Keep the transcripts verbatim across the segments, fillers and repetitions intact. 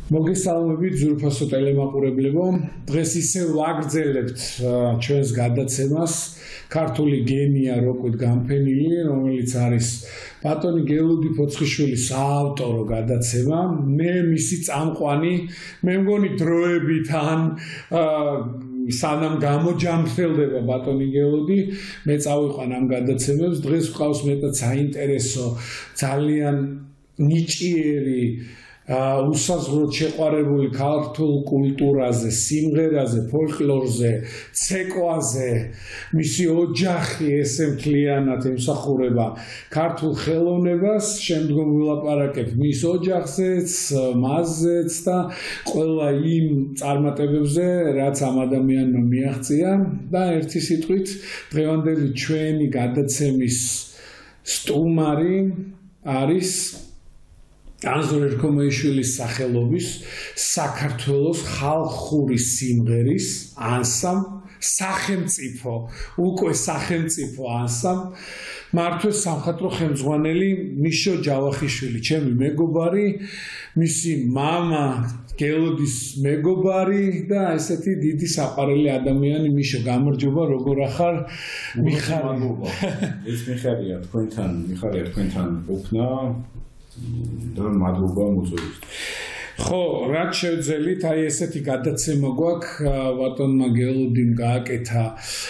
მოგესალმებით ძვირფასო ტელემაყურებლებო. დღეს ისევ ვაგრძელებთ ჩვენს გადაცემას ქართული გენია როკვით გამფენილი, რომელიც არის ბატონი გელუდი ფოცხიშვილის საავტორო გადაცემა. მე მისი წამყვანი, მე მგონი დროებით ან სანამ გამოჯამრთელდება ბატონი გელუდი, მე წავიყვან ამ გადაცემებს. დღეს ვყავს მეტად საინტერესო, ძალიან ნიჭიერი უსაზღვროდ შეყვარებული ქართულ კულტურაზე, სიმღერაზე, ფოლკლორზე, ცეკვაზე, მისი ოჯახი ესე მთლიანად ემსახურება ქართულ ხელოვნებას. შემდგომ ვილაპარაკებ მის ოჯახზეც, მასზეც და ყველა იმ წარმატებებზე, რაც ამ ადამიანმა მიაღწია და ერთი სიტყვით დღევანდელი ჩვენი გადაცემის სტუმარი არის ანზორ ერქომეიშვილის სახელობის საქართველოს ხალხური სიმღერის ანსამბლ, სახელმწიფო, უკვე სახელმწიფო ანსამბლ, მართვეს სამხატვრო ხელმძღვანელი მიშო ჯავახიშვილი, ჩემი მეგობარი, მისი მამა გელუდის მეგობარი და ესეთი დიდი საყვარელი ადამიანი. მიშო, გამარჯობა, როგორ ახარ? მიხარია. ეს მიხარია თქვენთან, მიხარია თქვენთან ყოფნა. და მადლობა მოწვევით. ხო, რაც შევძელით, აი ესეთი გადაცემა გვაქვს, ბატონმა გელუდიმ გააკეთა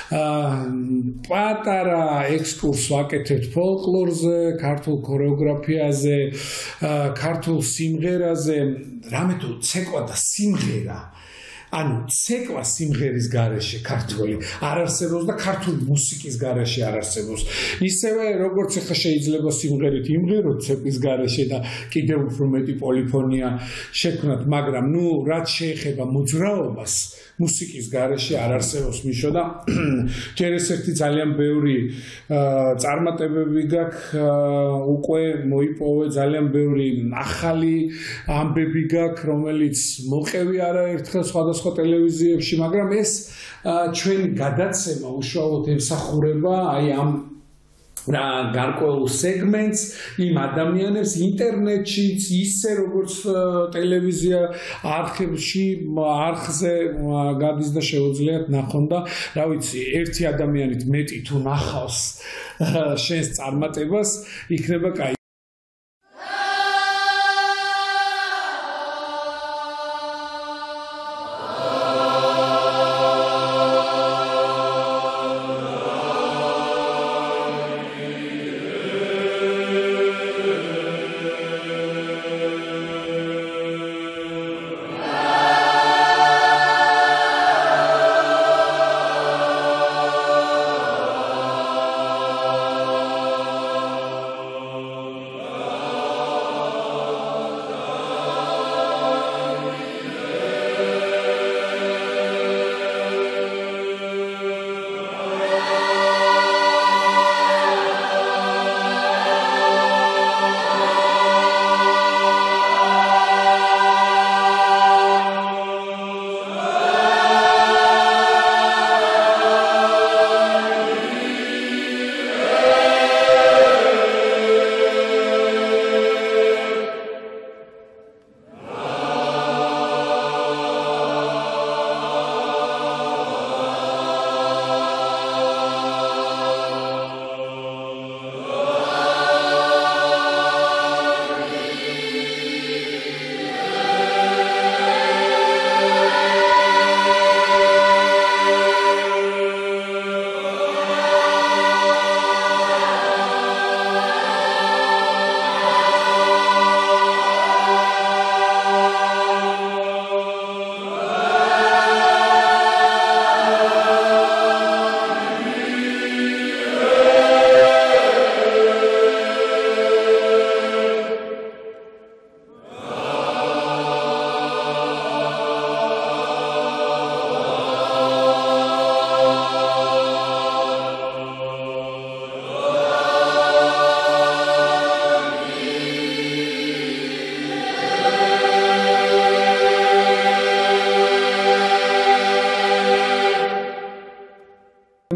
პატარა ექსკურსს ვაკეთებთ ფოლკლორზე, ქართულ ქორეოგრაფიაზე, ქართულ სიმღერაზე, რამე თუ ცეკვა და სიმღერა ანუ ცეკვა სიმღერის გარეშე ქართული არ არსებობს და ქართული მუსიკის გარეშე არ არსებობს. ისევე როგორც ახლა შეიძლება სიმღერით იმღეროთ ცეკვის გარეშე და კიდევ უფრო მეტი პოლიფონია შექმნათ, მაგრამ ნუ რაც შეეხება მოძრაობას მუსიკის გარეშე არ არსებობს მიშო და ჯერ ეს ერთი ძალიან ბევრი წარმატებები გაქვს, უკვე მოიპოვე ძალიან ბევრი ახალი ამბები გაქვს, რომელიც მოყევი არაერთხელ სხვადასხვა ტელევიზიებში, მაგრამ ეს ჩვენი გადაცემა უშუალოდ ემსახურება აი ამ გარკვეულ სეგმენტს, იმ ადამიანებს ინტერნეტშიც, ისე როგორც ტელევიზია არხებში, არხზე გადის და შეუძლიათ ნახონ და რა ვიცი, ერთი ადამიანით მეტი თუ ნახავს შენს წარმატებას, იქნება კაი.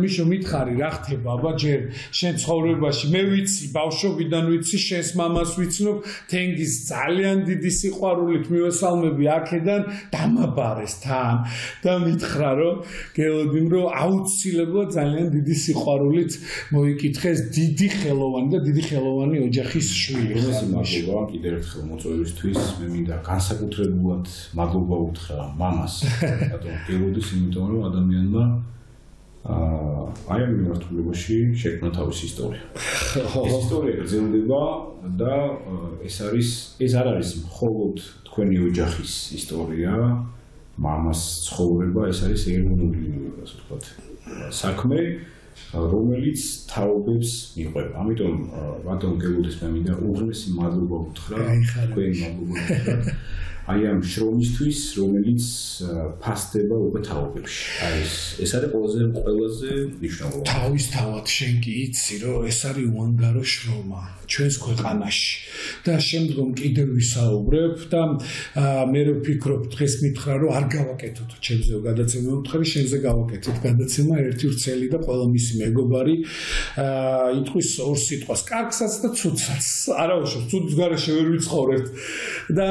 მიშო მითხარი რა ხდება აბა ჯერ შენ ცხოვრებაში მე ვიცი ბავშვობიდან ვიცი შენს მამას ვიცნობ თენგის ძალიან დიდი სიყვარულით მივესალმები აქედან დამაბარეს თან და მითხრა რომ გელოდინ რომ აუცილებლად ძალიან დიდი სიყვარულით მოიკითხეს დიდი ხელოვანი და დიდი ხელოვანი ოჯახის შვილი ხარ მადლობა კიდევ ერთხელ მოწვევისთვის მე მინდა განსაკუთრებულად მადლობა უთხრა მამას რატომ გელოდის იმიტომ რომ ადამიანმა აი ამ მიმართულებაში შექმნა თავისი ისტორია. ეს ისტორია გრძელდება და ეს არის ეს არ არის მხოლოდ თქვენი ოჯახის ისტორია, მამას ცხოვრება, ეს არის ეროვნული, ასე ვთქვათ, საქმე, რომელიც თაობებს მიყვება. ამიტომ ბატონ გელოდის მე მინდა უღრმესი მადლობა უთხრა, თქვენი მადლობა უთხრა. აი ამ შრომისთვის, რომელიც ფასდება უკვე თაობებში. აი ეს ეს არის ყველაზე ყველაზე მნიშვნელოვანი. თავისთავად შენ კი იცი, რომ ეს არის უანგარო შრომა ჩვენს ქვეყანაში. და შემდგომ კიდევ ვისაუბრებ და მე რო ვფიქრობ, დღეს მითხრა, რომ არ გავაკეთოთ ჩემზე გადაცემა, ვთქვი, შენზე გავაკეთეთ გადაცემა ერთი ვრცელი და ყველა მისი მეგობარი იტყვის ორ სიტყვას, კარგსაც და ცუდსაც. არა უშო, ცუდს გარეშე ვერ ვიცხოვრებთ. და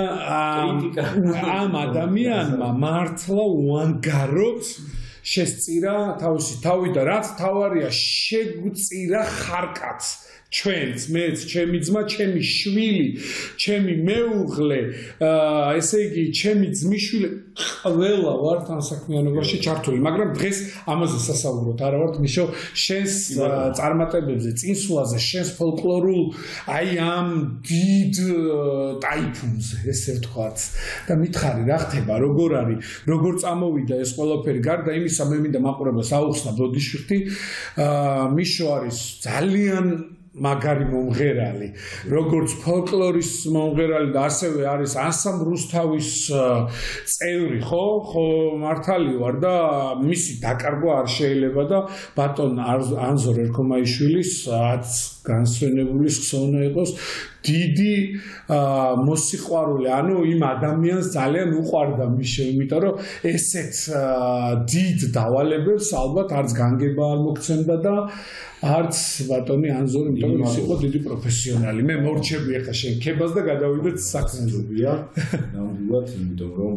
ამ ადამიანმა მართლა უანგაროდ შესწირა თავისი თავი და რაც თავარია შეგვწირა ხარკაც ჩვენც მეც ჩემი ძმა ჩემი შვილი ჩემი მეუღლე ესე იგი ჩემი ძმისშვილი ყველა ვართ ამ საქმიანობაში ჩართული მაგრამ დღეს ამაზე სასაუბროთ არა ვართ მიშო შენს წარმატებებზე წინსვლაზე შენს ფოლკლორულ აი ამ დიდ ტაიფუნზე ესე ვთქვათ და მითხარი რა ხდება როგორ არის როგორ წამოვიდა ეს ყველაფერი გარდა იმისა მე მინდა მაყურებელს აუხსნა ბოდიშვილი მიშო არის ძალიან მაგარი მომღერალი, როგორც ფოლკლორის მომღერალი და ასევე არის ანსამბლ რუსთავის წევრი, ხო? ხო, მართალი ვარ და მისი დაკარგვა არ შეიძლება და ბატონ ანზორ ერქომაიშვილის განსვენებული ხსოვნა იყოს დიდი მოსიყვარული, ანუ იმ ადამიანს ძალიან უყვარდა მიშო, იმიტომ რომ ესეთ დიდ დავალებებს ალბათ არც განგება არ მოგცემდა და არც ბატონი ანზორი, იმიტომ რომ ის იყო დიდი პროფესიონალი. მე მორჩები ახლა შენ ქებას და გადავიდეთ საქმეებია. ნამდვილად, იმიტომ რომ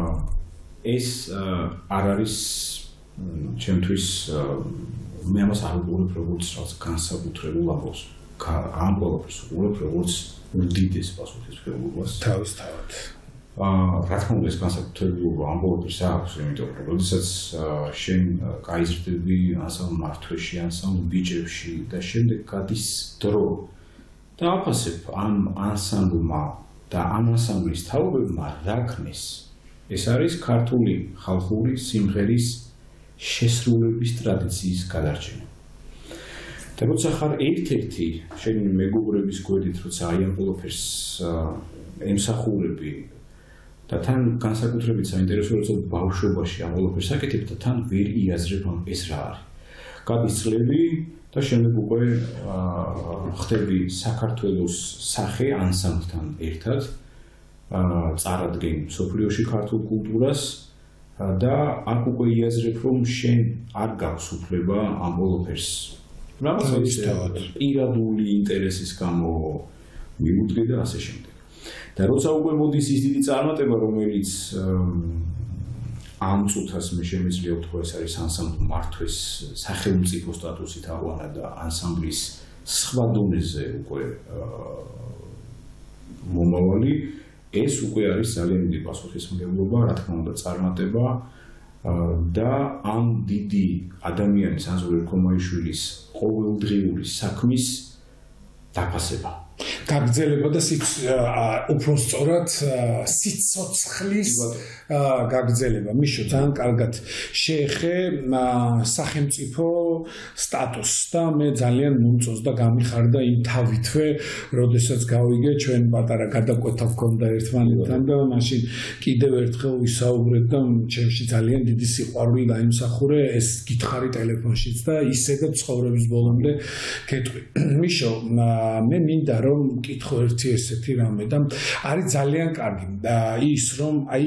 ეს არ არის ჩემთვის მე ამას არ ვუყურებ როგორც რაღაც განსაკუთრებულ ამბავს. ამ ყველაფერს ვუყურებ როგორც უდიდეს პასუხისმგებლობას. თავისთავად. აა რა თქმა უნდა ეს განსაკუთრებულობა ამბობს აქვს, იმიტომ რომ როდესაც შენ გაიზრდები ანსამბლ მართვეში, ანსამბლ ბიჭებში და შემდეგ გადის დრო და აფასებ ამ ანსამბლმა და ამ ანსამბლის თაობებმა რა ქნეს. ეს არის ქართული ხალხური სიმღერის შესრულების ტრადიციის გადარჩენა. და როცა ხარ ერთ-ერთი შენი მეგობრების გვერდით, როცა აი ამ ყველაფერს ემსახურები და თან განსაკუთრებით საინტერესო როცა ბავშვობაში ამ ყველაფერს აკეთებ და თან ვერ იაზრებ ამ ეს რა არის. გადის წლები და შემდეგ უკვე ხდები საქართველოს სახე ანსამბლთან ერთად წარადგენ მსოფლიოში ქართულ კულტურას და აქ უკვე იაზრებ რომ შენ არ გაქვს უფლება ამ ყველაფერს რამაც პირადული ინტერესის გამო მიუძღე და ასე შემდეგ. და როცა უკვე მოდის ის დიდი წარმატება, რომელიც ამ წუთას მე შემიძლია ვთქვა, ეს არის ანსამბლ მართვეს სახელმწიფო სტატუსით აღვანა და ანსამბლის სხვა დონეზე უკვე მომავალი, ეს უკვე არის ძალიან დიდი პასუხისმგებლობა, რა თქმა უნდა, წარმატება და ამ დიდი ადამიანის ანზორ ერქომაიშვილის ყოველდღიური საქმის დაფასება. გაგრძელება და უფრო სწორად სიცოცხლის გაგრძელება. მიშო ძალიან კარგად შეეხე სახელმწიფო სტატუსს და მე ძალიან მომწონს და გამიხარდა იმ თავითვე, როდესაც გავიგე ჩვენ პატარა გადაკვეთა გქონდა ერთმანეთთან და მაშინ კიდევ ერთხელ ვისაუბრეთ და ჩემში ძალიან დიდი სიყვარული დაიმსახურე ეს გითხარი ტელეფონშიც და ისე და ცხოვრების ბოლომდე გეტყვი. მიშო, მე მინდა რომ რომ მკითხო ერთი ესეთი რამე და არის ძალიან კარგი და ის რომ აი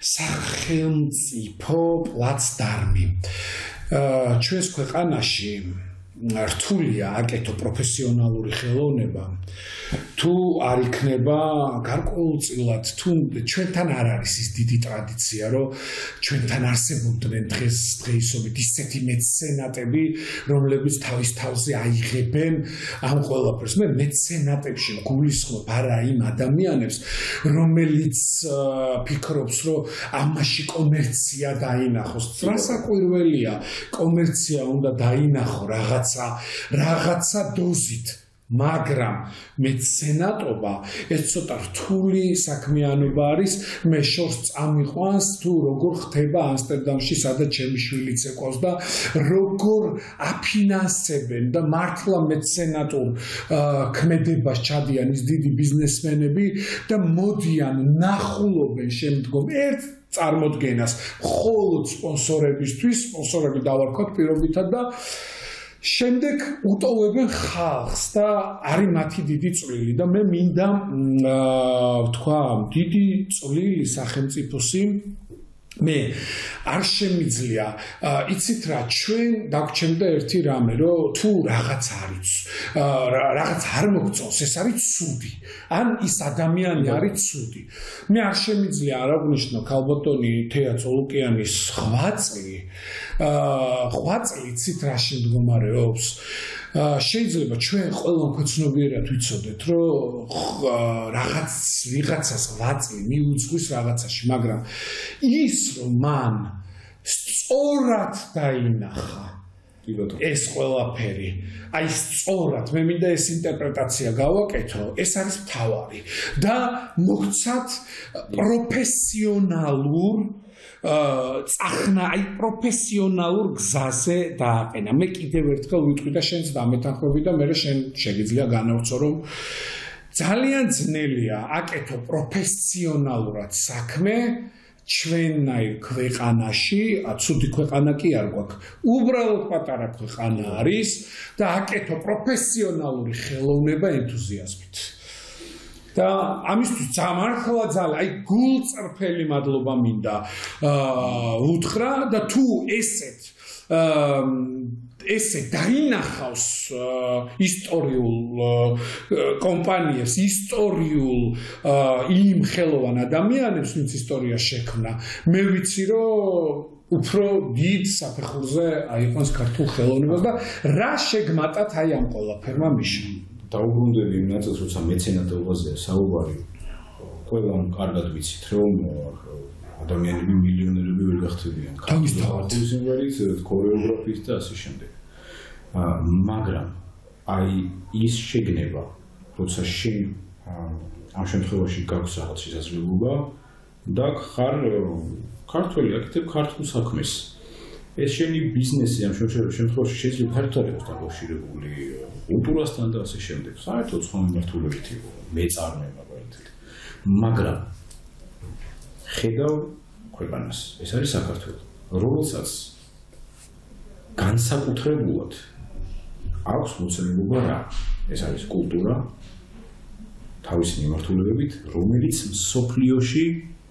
სახელმწიფო პლაცდარმი ჩვენს ქვეყანაში რთულია აკეთო პროფესიონალური ხელოვნება თუ არ იქნება გარკვეულწილად თუ ჩვენთან არ არის ის დიდი ტრადიცია რომ ჩვენთან არსებობდნენ დღეს დღეისობით ისეთი მეცენატები რომლებიც თავის თავზე აიღებენ ამ ყველაფერს მე მეცენატებში გულისხმობ არა იმ ადამიანებს რომელიც ფიქრობს რომ ამაში კომერცია დაინახოს რასაკვირველია კომერცია უნდა დაინახო რაღაცა რაღაცა დოზით მაგრამ მეცენატობა ეს ცოტა რთული საქმიანობა არის მე შორს წამიყვანს თუ როგორ ხდება ამსტერდამში სადაც ჩემი შვილიც ეყავს და როგორ აფინანსებენ და მართლა მეცენატურ ქმედებას ჩადიან ის დიდი ბიზნესმენები და მოდიან ნახულობენ შემდგომ ერთ წარმოდგენას მხოლოდ სპონსორებისთვის სპონსორები დავარქვათ პირობითად და შემდეგ უტოვებენ ხალხს და არის მათი დიდი წვლილი და მე მინდა ვთქვა დიდი წვლილი სახელმწიფოსი მე არ შემიძლია იცით რა ჩვენ დაგვრჩენდა ერთი რამე რომ თუ რაღაც არის რაღაც არ მოგწონს ეს არის ცუდი ან ის ადამიანი არის ცუდი მე არ შემიძლია არ აღნიშნო ქალბატონი თეა წოლუკიანის ხვაწლი ხვაწლი ცით რაში მდგომარეობს შეიძლება ჩვენ ყველამ ქვეცნობიერად ვიცოდეთ რომ რაღაც ვიღაცას ღვაწლი მიუძღვის რაღაცაში მაგრამ ის რომ მან სწორად დაინახა ეს ყველაფერი აი სწორად მე მინდა ეს ინტერპრეტაცია გავაკეთო ეს არის მთავარი და მოგცათ პროფესიონალურ წახნა აი პროფესიონალურ გზაზე დააყენა მე კიდევ ერთხელ ვიტყვი და შენც დამეთანხმები და მე შენ შეგიძლია განავრცო რომ ძალიან ძნელია აკეთო პროფესიონალურად საქმე ჩვენნაირ ქვეყანაში ცუდი ქვეყანა კი არ გვაქვს უბრალოდ პატარა ქვეყანა არის და აკეთო პროფესიონალური ხელოვნება ენთუზიაზმით და ამისთვის მართლა ძალიან აი გულწრფელი მადლობა მინდა უთხრა და თუ ესეთ ესე დაინახავს ისტორიულ კომპანიებს ისტორიულ იმ ხელოვან ადამიანებს ვინც ისტორია შექმნა მე ვიცი რომ უფრო დიდ საფეხურზე აიყვანს ქართულ ხელოვნებას და რა შეგმატათ აი ამ ყველაფერმა მიშა დაუბრუნდები იმ ნაწილს, როცა მეცენატობაზეა საუბარი, ყველამ კარგად ვიცით, რომ ადამიანები მილიონერები ვერ გახდებიან. თავისთავად სიმღერით, ქორეოგრაფიით და ასე შემდეგ. მაგრამ აი ის შეგნება, როცა შენ ამ შემთხვევაში გაქვს რაღაც შესაძლებლობა და ხარ ქართველი, აკეთებ ქართულ საქმეს. ეს შენი ბიზნესი ამ შემთხვევაში შეიძლება ფართოდ იყოს დაკავშირებული კულტურასთან და ასე შემდეგ. საერთოდ სხვა მიმართულებით იყო მეწარმე მაგალითად. მაგრამ ხედავ ქვეყანას, ეს არის საქართველო, რომელსაც განსაკუთრებულად აქვს მოცემულობა რა? ეს არის კულტურა თავის მიმართულებებით, რომელიც მსოფლიოში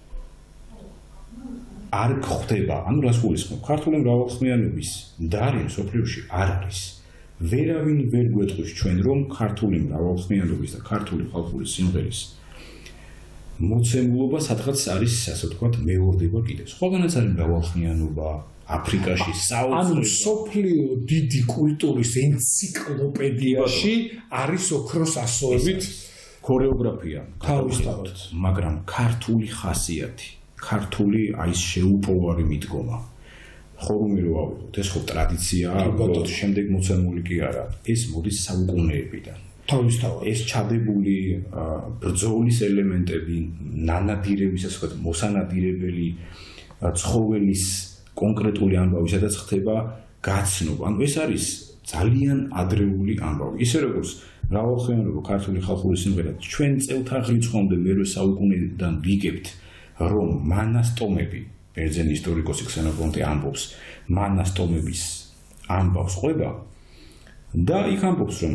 არ გხვდება, ანუ რას გულისხმობ? ქართული მრავალხმიანობის დარი მსოფლიოში არ არის. ვერავინ ვერ გვეტყვის ჩვენ რომ ქართული მრავალხმიანობის და ქართული ხალხური სიმღერის მოცემულობა სადღაც არის, ასე ვთქვათ, მეორდება კიდევ. სხვაგანაც არის მრავალხმიანობა აფრიკაში, საუცხოო. ანუ მსოფლიო დიდი კულტურის ენციკლოპედიაში არის ოქროს ასოებით ქორეოგრაფია, თავისთავად, მაგრამ ქართული ხასიათი ქართული აი ეს შეუპოვარი მიდგომა ხორუმი რო ავიღოთ ეს ხო ტრადიციაა უბრალოდ შემდეგ მოცემული კი არა ეს მოდის საუკუნეებიდან თავისთავად ეს ჩადებული ბრძოლის ელემენტები ნანადირების ასე ვთქვათ მოსანადირებელი ცხოველის კონკრეტული ამბავი სადაც ხდება გაცნობა ანუ ეს არის ძალიან ადრეული ამბავი ისე როგორც მრავალხმიანობა ქართული ხალხური სიმღერა ჩვენ წელთაღ რიცხვამდე მერვე საუკუნიდან ვიგებთ რომ მანასტომები ბერძენი ისტორიკოსი ქსენოფონტე ამბობს მანასტომების ამბავს ყვება და იქ ამბობს რომ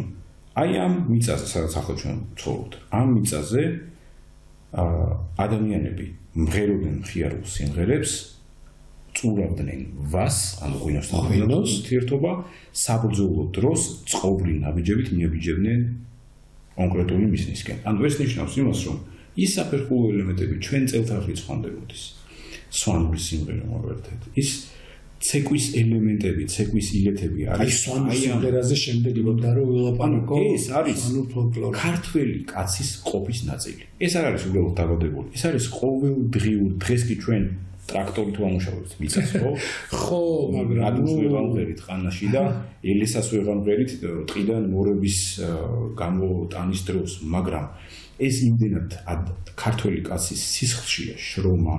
აი ამ მიწაზე, სადაც ახლა ჩვენ ცხოვრობთ, ამ მიწაზე ადამიანები მღეროდნენ მხიარულ სიმღერებს, წურავდნენ ვას, ანუ ღვინოსთან ურთიერთობა, საბრძოლო დროს წყობრივ ნაბიჯებით მიაბიჯებდნენ კონკრეტული მიზნისკენ. ანუ ეს ნიშნავს იმას, რომ ის საფეხურო ელემენტები ჩვენ წელთაღრიცხვ ხანდებოდეს. სვანური სიმღერა მოგვერთეთ. ის ცეკვის ელემენტები, ცეკვის ილეთები არის. აი სვანურ სიმღერაზე შემდეგ იმდა რომ ველაპარაკო. ეს არის ქართველი კაცის ყოფის ნაწილი. ეს არ არის უბრალოდ დაბადებული. ეს არის ყოველდღიური დღეს კი ჩვენ ტრაქტორით ვამუშავებთ მიწას, ხო? ხო, მაგრამ ადმს ვეღამღერით ყანაში და ელესას ვეღამღერით ტყიდან მორების გამოტანის დროს, მაგრამ ეს იმდენად ქართველი კაცის სისხლშია შრომა,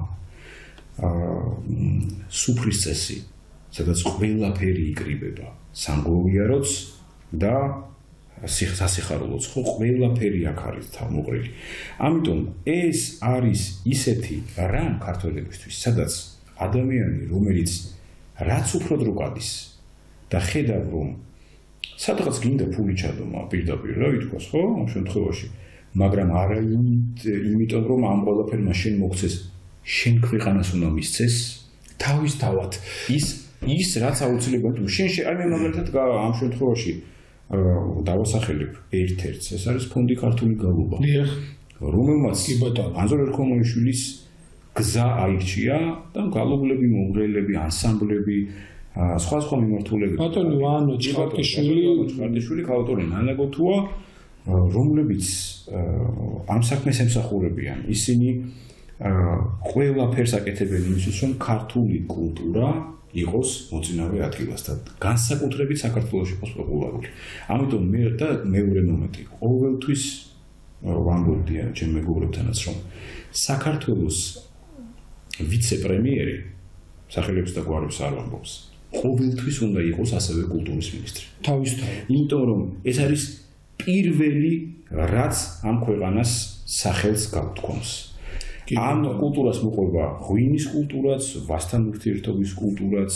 სუფრის წესი, სადაც ყველაფერი იკრიბება, სამგლოვიაროც და სასიხარულოც, ხო, ყველაფერი აქ არის თავმოყრილი. ამიტომ ეს არის ისეთი რამ ქართველებისთვის, სადაც ადამიანი, რომელიც რაც უფრო დრო გადის და ხედავ, რომ სადღაც გინდა ფული ჩადომა პირდაპირ, რა ვითქვას, ხო, ამ შემთხვევაში, მაგრამ არა იმიტომ, რომ ამ ყველაფერი მაშინ მოგცეს შენ ქვეყანას უნდა მისცეს თავისთავად ის ის რაც აუცილებლად შენ აი მე მაგალითად ამ შემთხვევაში დავასახელებ ერთ-ერთს ეს არის ფონდი ქართული გალობა რომელმაც ანზორ ერქომოიშვილის გზა აირჩია და გალობლები მომღერლები ანსამბლები სხვა სხვა მიმართულებით ბატონი ვანო ჭყარტიშვილი ჭყარტიშვილი ქალბატონი ნანა გოთუა რომლებიც ამ საქმეს ემსახურებიან ისინი ყველაფერს აკეთებენ იმისთვის, რომ ქართული კულტურა იყოს მოწინავე ადგილასთან. განსაკუთრებით საქართველოში იყოს პოპულარული. ამიტომ მე და მეორე მომენტი ყოველთვის ვამბობდი ჩემ მეგობრებთანაც, რომ საქართველოს ვიცე-პრემიერი სახელებს და გვარებს არ ვამბობს. ყოველთვის უნდა იყოს ასევე კულტურის მინისტრი. თავისთავად. იმიტომ რომ ეს არის პირველი რაც ამ ქვეყანას სახელს გაუთქვამს. ამ კულტურას მოყვება ღვინის კულტურაც, ვასთან ურთიერთობის კულტურაც,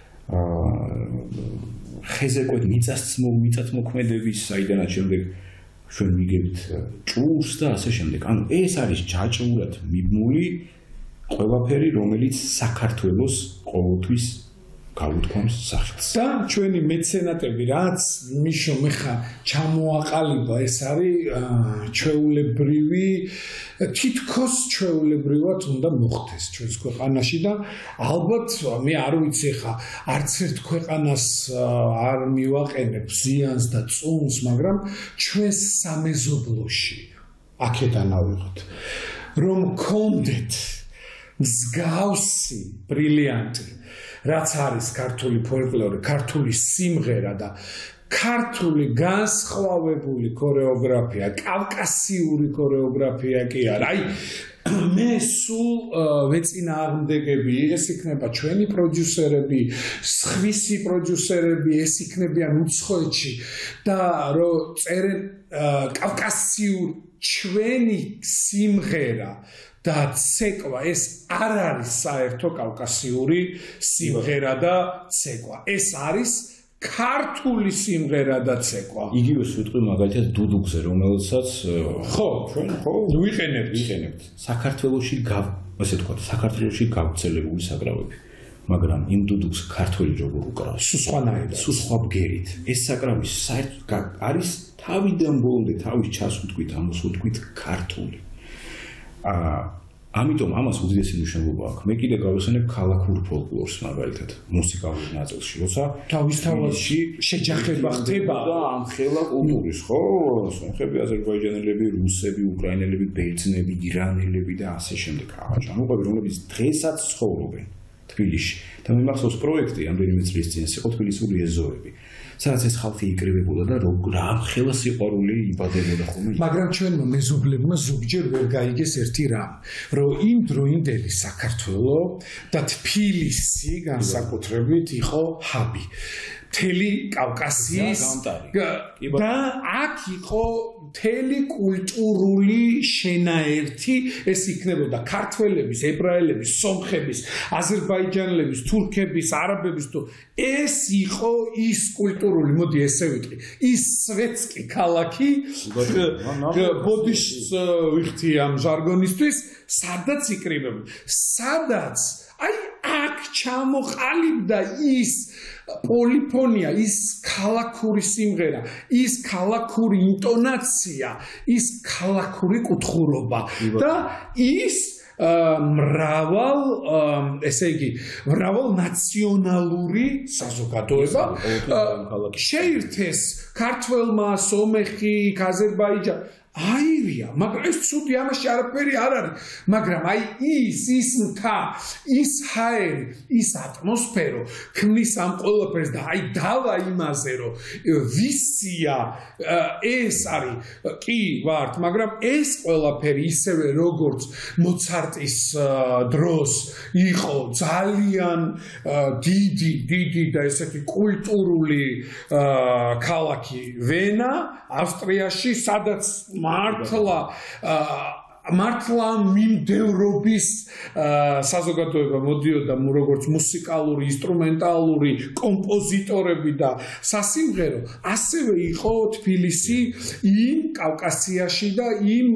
ხეზეკვეთ მიწათმოქმედების, საიდანაც შემდეგ ჩვენ ვიგებთ ჭურს და ასე შემდეგ. ანუ ეს არის ჯაჭვურად მიბმული ყველაფერი, რომელიც საქართველოს ყოველთვის გაუთქვამს სახელს. და ჩვენი მეცენატები რაც მიშო მეხა ჩამოაყალიბა ეს არის ჩვეულებრივი თითქოს ჩვეულებრივად უნდა მოხდეს ჩვენს ქვეყანაში და ალბათ მე არ ვიცი ხა არც ერთ ქვეყანას არ მივაყენებ ზიანს და წუნს მაგრამ ჩვენს სამეზობლოში აქედან ავიღოთ რომ გქონდეთ მსგავსი ბრილიანტი რაც არის ქართული ფოლკლორი, ქართული სიმღერა და ქართული განსხვავებული ქორეოგრაფია, კავკასიური ქორეოგრაფია კი არა. აი მე სულ ვეწინააღმდეგები, ეს იქნება ჩვენი პროდიუსერები, სხვისი პროდიუსერები, ეს იქნებიან უცხოეთში და რომ წერენ კავკასიურ ჩვენი სიმღერა და ცეკვა ეს არ არის საერთო კავკასიური სიმღერა და ცეკვა. ეს არის ქართული სიმღერა და ცეკვა. იგივე სიტყვი მაგალითად დუდუქზე, რომელსაც ხო, ჩვენ ხო ვიყენებთ, ვიყენებთ. საქართველოში, ასე თქვა, საქართველოში გავრცელებული საკრავები. მაგრამ იმ დუდუქს ქართველი როგორ უკრავს? სულ სხვანაირად, სულ სხვა ბგერით. ეს საკრავი საერთოდ არის თავიდან ბოლომდე თავის ჩასუთქვით, ამოსუთქვით ქართული. აა ამიტომ ამას უდიდესი მნიშვნელობა აქვს. მე კიდე გავიხსენებ ქალაქურ ფოლკლორს მაგალითად მუსიკალურ ნაწილში, როცა თავისთავადში შეჯახება ხდება და ამ ხელა კულტურის, ხო? სომხები, აზერბაიჯანელები, რუსები, უკრაინელები, ბერძნები, ირანელები და ასე შემდეგ. აღმოჩნდა, რომლებიც დღესაც ცხოვრობენ თბილისში. და მე მახსოვს პროექტი ამდენიმე წლის წინ იყო თბილისური ეზოები. სადაც ეს ხალხი იკრიბებოდა და რა ხელა სიყვარული იბადებოდა ხოლმე. მაგრამ ჩვენმა მეზობლებმა ზოგჯერ ვერ გაიგეს ერთი რამ, რომ იმ დროინდელი საქართველო და თბილისი განსაკუთრებით იყო ჰაბი. მთელი კავკასიის და აქ იყო მთელი კულტურული შენაერთი, ეს იქნებოდა ქართველების, ებრაელების, სომხების, აზერბაიჯანელების, თურქების, არაბების თუ ეს იყო ის კულტურული, მოდი ესე ვიტყვი, ის სვეტსკი ქალაქი, ბოდიშს ვიხდი ამ ჟარგონისთვის, სადაც იკრიბებოდა, სადაც აი აქ ჩამოყალიბდა ის პოლიფონია, ის ქალაქური სიმღერა, ის ქალაქური ინტონაცია, ის ქალაქური კუთხურობა და ის მრავალ, ესე იგი, მრავალ ნაციონალური საზოგადოება შეირთეს ქართველმა, სომეხი, აზერბაიჯანი აირია, მაგრამ ეს ცუდი ამაში არაფერი არ არის, მაგრამ აი ის ის მთა, ის ჰაერი, ის ატმოსფერო ქმნის ამ ყველაფერს და აი დავა იმაზე, რომ ვისია ეს არის, კი ვართ, მაგრამ ეს ყველაფერი ისევე როგორც მოცარტის დროს იყო ძალიან დიდი, დიდი და ესეთი კულტურული ქალაქი ვენა, ავსტრიაში, სადაც მართლა მართლა მიმდევრობის საზოგადოება მოდიოდა როგორც მუსიკალური, ინსტრუმენტალური კომპოზიტორები და სასიმღერო, ასევე იყო თბილისი იმ კავკასიაში და იმ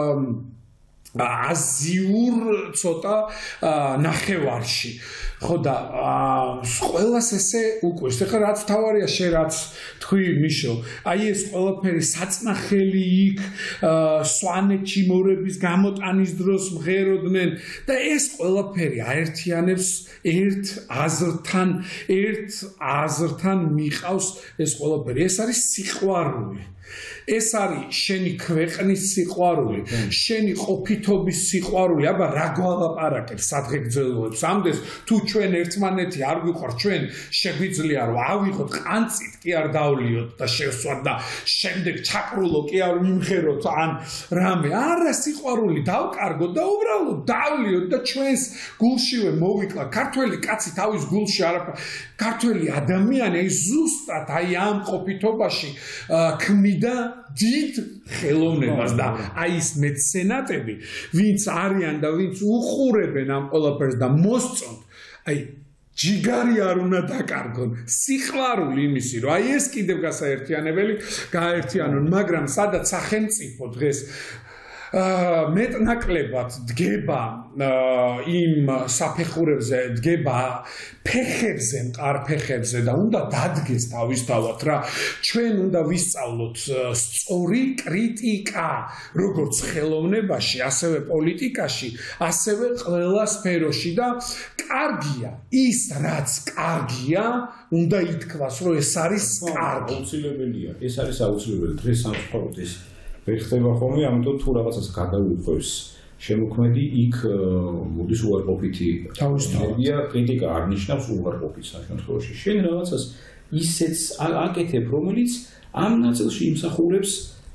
აზიურ ცოტა ნახევარში. ხო და ყველას ესე უკვე ეხლა რაც თავარია შენ რაც თქვი მიშო აი ეს ყველაფერი საწნახელი იქ სვანეთში მორების გამოტანის დროს მღეროდნენ და ეს ყველაფერი აერთიანებს ერთ აზრთან ერთ აზრთან მიყავს ეს ყველაფერი ეს არის სიყვარული ეს არის შენი ქვეყნის სიყვარული, შენი ყოფითობის სიყვარული, აბა რა გვალაპარაკებს სადღეგრძელოებს, ამდენს თუ ჩვენ ერთმანეთი არ გვიყვართ, ჩვენ შეგვიძლია რომ ავიღოთ ყანწით კი არ დავლიოთ და შევსვათ და შემდეგ ჩაკრულო კი არ მიმღეროთ ან რამე, არა სიყვარული დავკარგოთ და უბრალოდ დავლიოთ და ჩვენს გულშივე მოვიკლა ქართველი კაცი თავის გულში არაფერ ქართველი ადამიანი ზუსტად აი ამ ყოფითობაში ქმნიდა დიდ ხელოვნებას და აი ეს მეცენატები, ვინც არიან და ვინც უყურებენ ამ ყველაფერს და მოსწონთ, აი ჯიგარი არ უნდა დაკარგონ, სიყვარული იმისი, რომ აი ეს კიდევ გასაერთიანებელი გააერთიანონ, მაგრამ სადაც სახელმწიფო დღეს მეტნაკლებად დგება იმ საფეხურებზე, დგება ფეხებზე, მყარ ფეხებზე და უნდა დადგეს თავისთავად რა. ჩვენ უნდა ვისწავლოთ სწორი კრიტიკა, როგორც ხელოვნებაში, ასევე პოლიტიკაში, ასევე ყველა სფეროში და კარგია, ის რაც კარგია, უნდა ითქვას, რომ ეს არის კარგი. აუცილებელია. ეს არის აუცილებელი დღეს სამწუხაროდ ეს ვერ ხდება ხოლმე, ამიტომ თუ რაღაცას გადაუყვევს შემოქმედი, იქ მოდის უარყოფითი. თავისთავადია, კრიტიკა არ ნიშნავს უარყოფითს ამ შემთხვევაში. შენ რაღაცას ისეც აკეთებ, რომელიც ამ ნაწილში იმსახურებს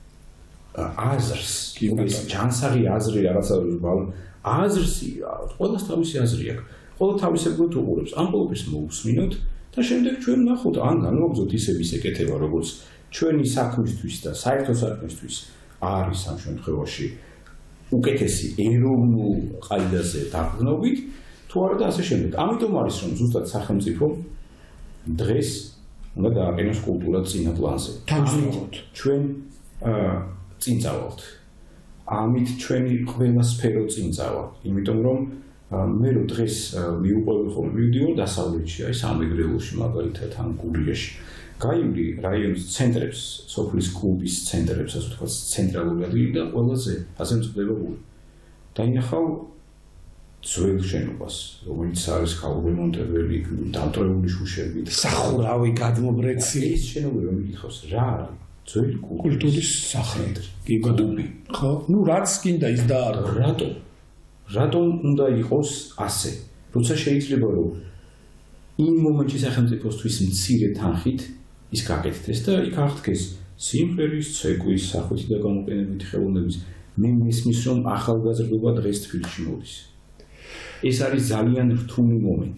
აზრს, ის ჯანსაღი აზრი რაღაცა აზრს, ყველას თავისი აზრი აქვს. ყველა თავისებურად უყურებს. ამ ყველაფერს მოусმინოთ და შემდეგ ჩვენ ვნახოთ, ან განვაგრძოთ ისევ ის ეკეთება, როგორც ჩვენი საქმისთვის და საერთო საქმისთვის არის ამ შემთხვევაში უკეთესი ეროვნულ ყაიდაზე დაყრდნობით, თუ არა და ასე შემდეგ. ამიტომ არის რომ ზუსტად სახელმწიფო დღეს უნდა დააყენოს კულტურა წინა პლანზე. თავისთავად ჩვენ წინ წავალთ. ამით ჩვენი ყველა სფერო წინ წავა. იმიტომ რომ მე რო დღეს მიუყვები ხოლმე მივდივარ დასავლეთში, აი სამეგრელოში მაგალითად ან გურიაში. გაივლი რაიონის ცენტრებს, სოფლის კლუბის ცენტრებს, ასე ვთქვათ, ცენტრალური ადგილი და ყველაზე ასე მწვდებული. დაინახავ ძველ შენობას, რომელიც არის ქალურემონტებელი, დამტრეული შუშებით, სახურავი გადმობრეცი. ეს შენობა რომ მიკითხავს, რა არის? ძველი კულტურის სახე. კი ბატონო. ხო? ნუ რაც გინდა ის დაარღვე. რატო? რატომ უნდა იყოს ასე? როცა შეიძლება რომ იმ მომენტში სახელმწიფოსთვის მცირე თანხით ის გაკეთდეს და იქ აღდგეს სიმღერის, ცეკვის, სახვითი და გამოყენებითი ხელოვნების. მე მესმის რომ ახალგაზრდობა დღეს თბილისში მოდის. ეს არის ძალიან რთული მომენტი.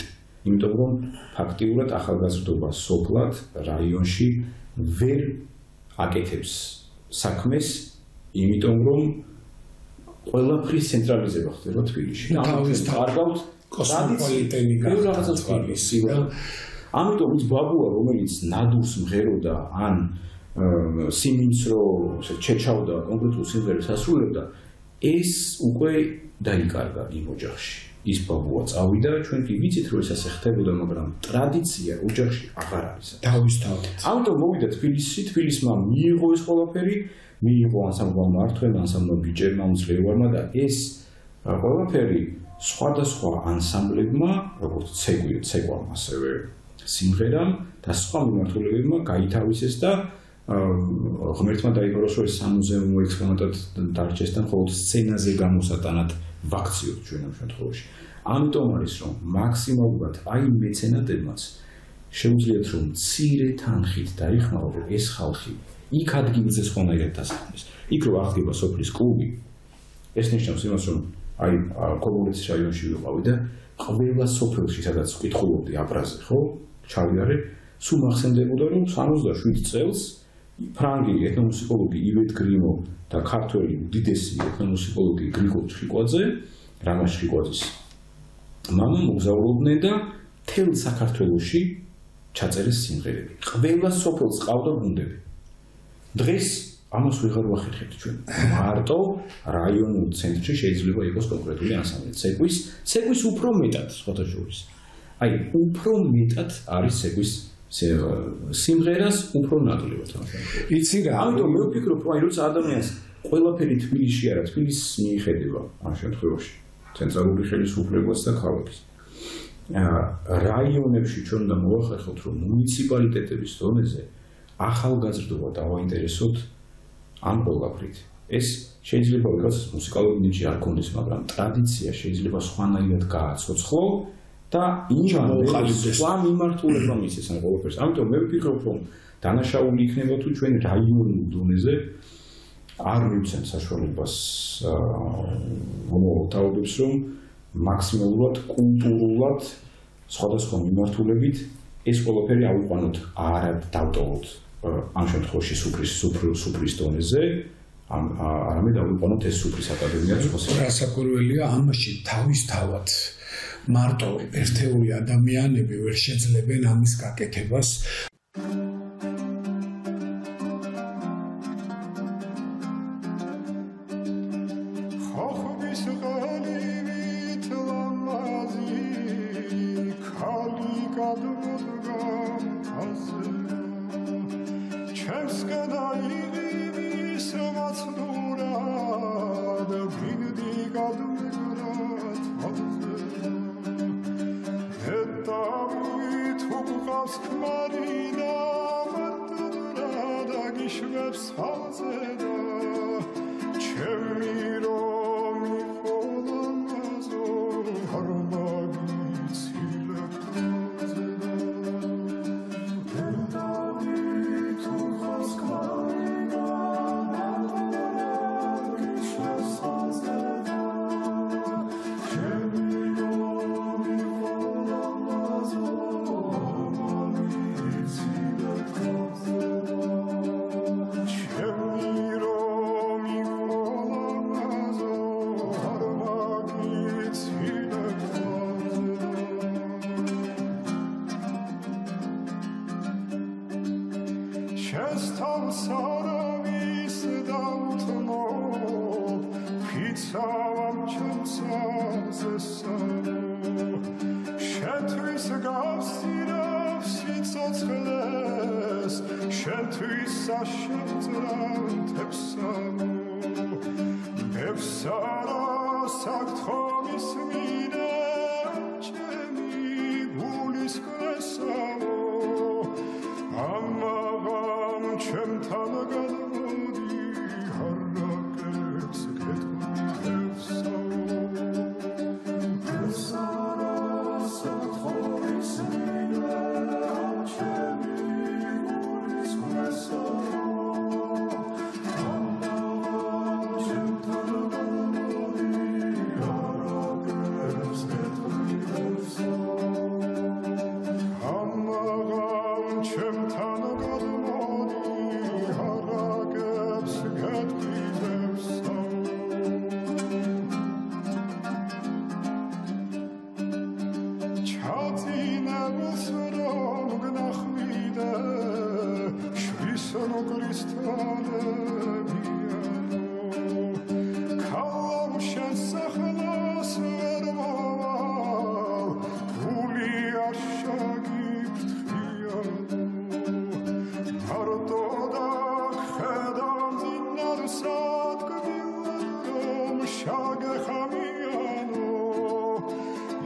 იმიტომ რომ ფაქტიურად ახალგაზრდობა სოფლად რაიონში ვერ აკეთებს საქმეს, იმიტომ რომ ყველაფრის ცენტრალიზება ხდება თბილისში. თავის კარგავთ კოსმოპოლიტენი გახდა თბილისი. ამიტომ ის ბაბუა, რომელიც ნადურს მღეროდა ან სიმინს რო ჩეჩავდა კონკრეტულ სიმღერებს ასრულებდა, ეს უკვე დაიკარგა იმ ოჯახში. ის ბაბუა წავიდა, ჩვენ კი ვიცით რომ ეს ასე ხდებოდა, მაგრამ ტრადიცია ოჯახში აღარ არის. თავისთავად. ამიტომ მოვიდა თბილისში, თბილისმა მიიღო ეს ყველაფერი, მიიღო ანსამბლმა მართვენა, ანსამბლმა ბიჭერმა, უძლევარმა და ეს ყველაფერი სხვადასხვა ანსამბლებმა, როგორც ცეკვი, ცეკვამ, ასევე სიმღერამ და სხვა მიმართულებებმა გაითავისეს და ღმერთმა დაიბარო, რომ ეს სამუზეუმო ექსპონატად დარჩეს და მხოლოდ სცენაზე გამოსატანად ვაქციოთ ჩვენ ამ შემთხვევაში. ამიტომ არის რომ მაქსიმალურად აი მეცენატებმაც შეუძლიათ რომ მცირე თანხით დაიხმარო, რომ ეს ხალხი იქ ადგილზე სხვანაირად დასახლდეს. იქ რო აღდგება სოფლის კლუბი, ეს ნიშნავს იმას, რომ აი კომუნიკის რაიონში ვიყავი და ყველა სოფელში სადაც ვკითხულობდი აბრაზე, ხო? ჩავიარე, სულ მახსენდებოდა რომ სამოცდაშვიდ წელს ფრანგი ეთნომუსიკოლოგი ივეთ გრიმო და ქართველი უდიდესი ეთნომუსიკოლოგი გრიგოლ ჩხიკვაძე, რამაზ ჩხიკვაძის მამა მოგზაურობდნენ და მთელ საქართველოში ჩაწერეს სიმღერები. ყველა სოფელს ყავდა გუნდები. დღეს ამას ვეღარ ვახერხებთ ჩვენ. მარტო რაიონულ ცენტრში შეიძლება იყოს კონკრეტული ანსამბლი. ცეკვის, ცეკვის უფრო მეტად, სხვათა შორის. აი, უფრო მეტად არის ცეკვის სიმღერას უფრო ნაკლებად. იცი რა, ამიტომ მე ვფიქრობ, რომ აი როცა ადამიანს ყველაფერი თბილისში არა, თბილისს მიიხედება ამ შემთხვევაში. ცენტრალური ხელისუფლებას და ქალაქის. რაიონებში ჩვენ უნდა მოვახერხოთ, რომ მუნიციპალიტეტების დონეზე ახალგაზრდობა დავაინტერესოთ ამ ყველაფრით. ეს შეიძლება ვიღაც მუსიკალური ნიჭი არ ქონდეს, მაგრამ ტრადიცია შეიძლება სხვანაირად გააცოცხლო და იმავე სხვა მიმართულება მისცეს ამ ყველაფერს. ამიტომ მე ვფიქრობ, რომ დანაშაული იქნება თუ ჩვენ რაიონულ დონეზე არ მივცემთ საშუალებას მომავალთაობებს, რომ მაქსიმალურად კულტურულად სხვადასხვა მიმართულებით ეს ყველაფერი ავიყვანოთ, არა დავტოვოთ ამ შემთხვევაში სუფრის სუფრის დონეზე, არამედ ავიყვანოთ ეს სუფრის აკადემია სხვა. რასაკვირველია, ამაში თავისთავად მარტო ერთეული ადამიანები ვერ შეძლებენ ამის გაკეთებას.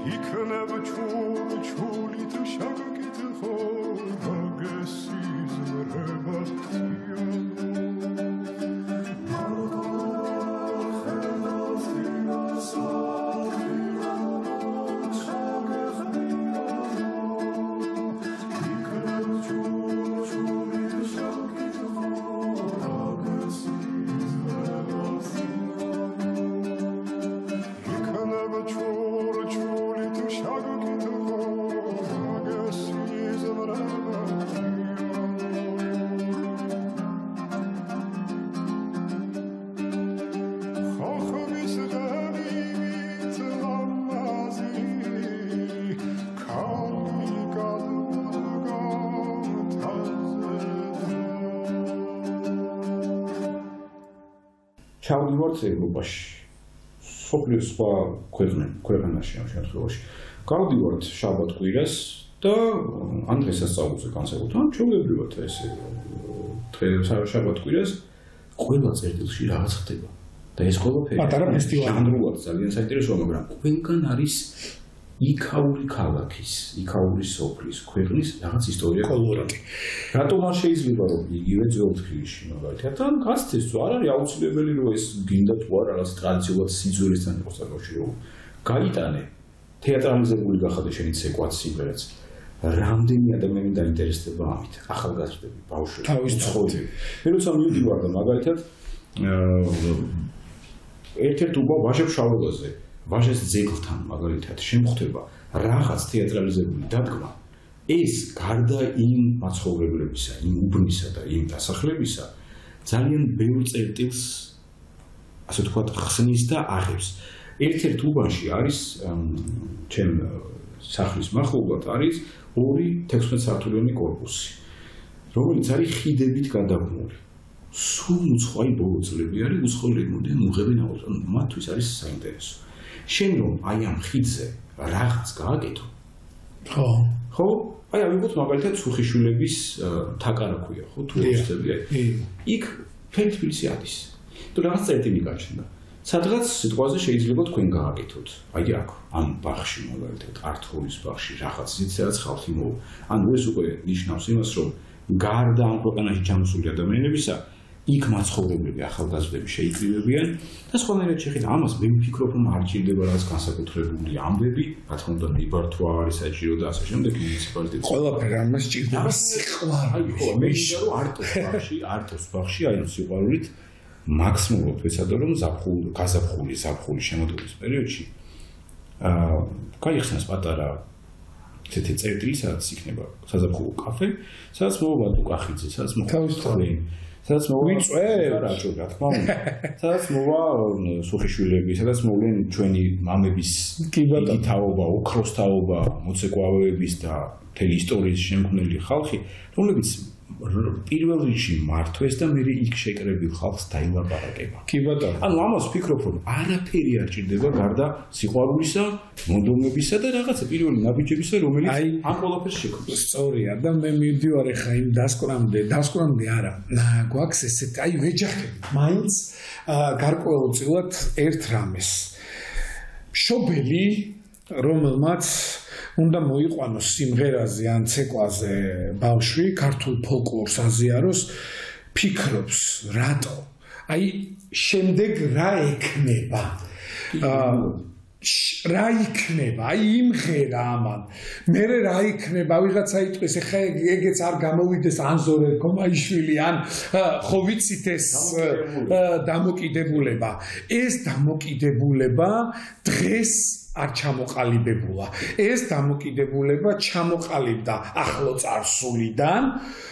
ჩავდივართ ევროპაში, სოფლიოს სხვა ქვეყანაში ამ შემთხვევაში. გავდივართ შაბათ-კვირას და ან დღესასწაულზე განსაკუთრებით, ჩვეულებრივად ესე შაბათ-კვირას ყველა წერტილში რაღაც ხდება. და ეს ყველაფერი პატარა ფესტივალი. ჟანრულად ძალიან საინტერესოა, მაგრამ ყველგან არის იქაური ქალაქის, იქაური სოფლის, ქვეყნის რაღაც ისტორია კოლორიტი. რატომ არ შეიძლება რომ იგივე ძველთქვილში მაგალითად ან გასცეს თუ არ არის აუცილებელი რომ ეს გინდა თუ არა რაღაც ტრადიციულად სიძველესთან იყოს დაკავშირებული. გაიტანე თეატრალიზებული გახადა შენი ცეკვაც სიმღერაც. რამდენი ადამიანი დაინტერესდება ამით? ახალგაზრდები, ბავშვები, თავისთავად. მე როცა მივდივარ და მაგალითად ერთ-ერთ უბა ვაჟა-ფშაველაზე ვაჟის ძეგლთან მაგალითად შემხვდება რაღაც თეატრალიზებული დადგმა, ეს გარდა იმ მაცხოვრებლებისა, იმ უბნისა და იმ დასახლებისა, ძალიან ბევრ წერტილს, ასე ვთქვათ, ხსნის და აღებს. ერთ-ერთ უბანში არის ჩემ სახლის მახლობლად არის ორი თექვსმეტსართულიანი კორპუსი, რომელიც არის ხიდებით გადაღუნული. სულ უცხოი ბოლო წლები არის უცხოელი მოდენ უღებენ აუზან, მათთვის არის საინტერესო. შენ რომ აი ამ ხიდზე რაღაც გააკეთო. ხო. ხო? აი ავიღოთ მაგალითად სუხიშვილების თაკარაქვია, ხო? ტურისტები. იქ ფერი თბილისი არის. თუ რაღაც წერტილი გაჩნდა. სადღაც სიტყვაზე შეიძლება თქვენ გააკეთოთ. აი აქ, ამ ბაღში მაგალითად, ართხოვის ბაღში რაღაც ისედაც ხალხი მოვა. ანუ ეს უკვე ნიშნავს იმას, რომ გარდა ამ ქვეყანაში ჩამოსული ადამიანებისა, იქ მაცხოვრებლები ახალგაზრდები შეიკრიბებიან და სხვანაირად შეხედა ამას მე ვფიქრობ რომ არ ჭირდება რაღაც განსაკუთრებული ამბები, რა თქმა უნდა მიბართვა არის საჭირო და ასე შემდეგ მუნიციპალიტეტი. ყველაფერი ამას ჭირდება სიყვარული. აი ხო, მე ვიშარო არტოს ბაღში, არტოს ბაღში აი სიყვარულით მაქსიმუმად ვეცადე რომ ზაფხული, გაზაფხული, ზაფხული შემოდგომის პერიოდში აა გაიხსნას პატარა ცეთი წერტილი, სადაც იქნება საზაფხულო კაფე, სადაც მოვა დუკახიძე, სადაც მოვა სადაც მოვა რაჭო, რა თქმა უნდა. სადაც მოვა სუხიშვილები, სადაც მოვლენ ჩვენი მამების თაობა, ოქროს თაობა, მოცეკვავეების და მთელი ისტორიის შემქმნელი ხალხი, რომლებიც პირველ რიგში მართვეს და მე იქ შეკრებილ ხალხს დაილაპარაკება. კი ბატონო. ანუ ამას ვფიქრობ, რომ არაფერი არ ჭირდება გარდა სიყვარულისა, მონდომებისა და რაღაცა პირველი ნაბიჯებისა, რომელიც ამ ყველაფერს შექმნის. სწორია და მე მივდივარ ახლა იმ დასკვნამდე, დასკვნამდე არა. გვაქვს ესეთ, აი ვეჯახები. მაინც გარკვეულწილად ერთ რამეს. მშობელი, რომელმაც უნდა მოიყვანოს სიმღერაზე ან ცეკვაზე ბავშვი, ქართულ ფოლკლორს აზიაროს, ფიქრობს, რატო? აი, შემდეგ რა ექნება? რა იქნება? აი, იმღერა ამან. მერე რა იქნება? ვიღაცა იტყვის, ეხა ეგეც არ გამოვიდეს ანზორე კომაიშვილი, ან ხო ვიცით ეს დამოკიდებულება. ეს დამოკიდებულება დღეს არ ჩამოყალიბებულა. ეს დამოკიდებულება ჩამოყალიბდა ახლო წარსულიდან,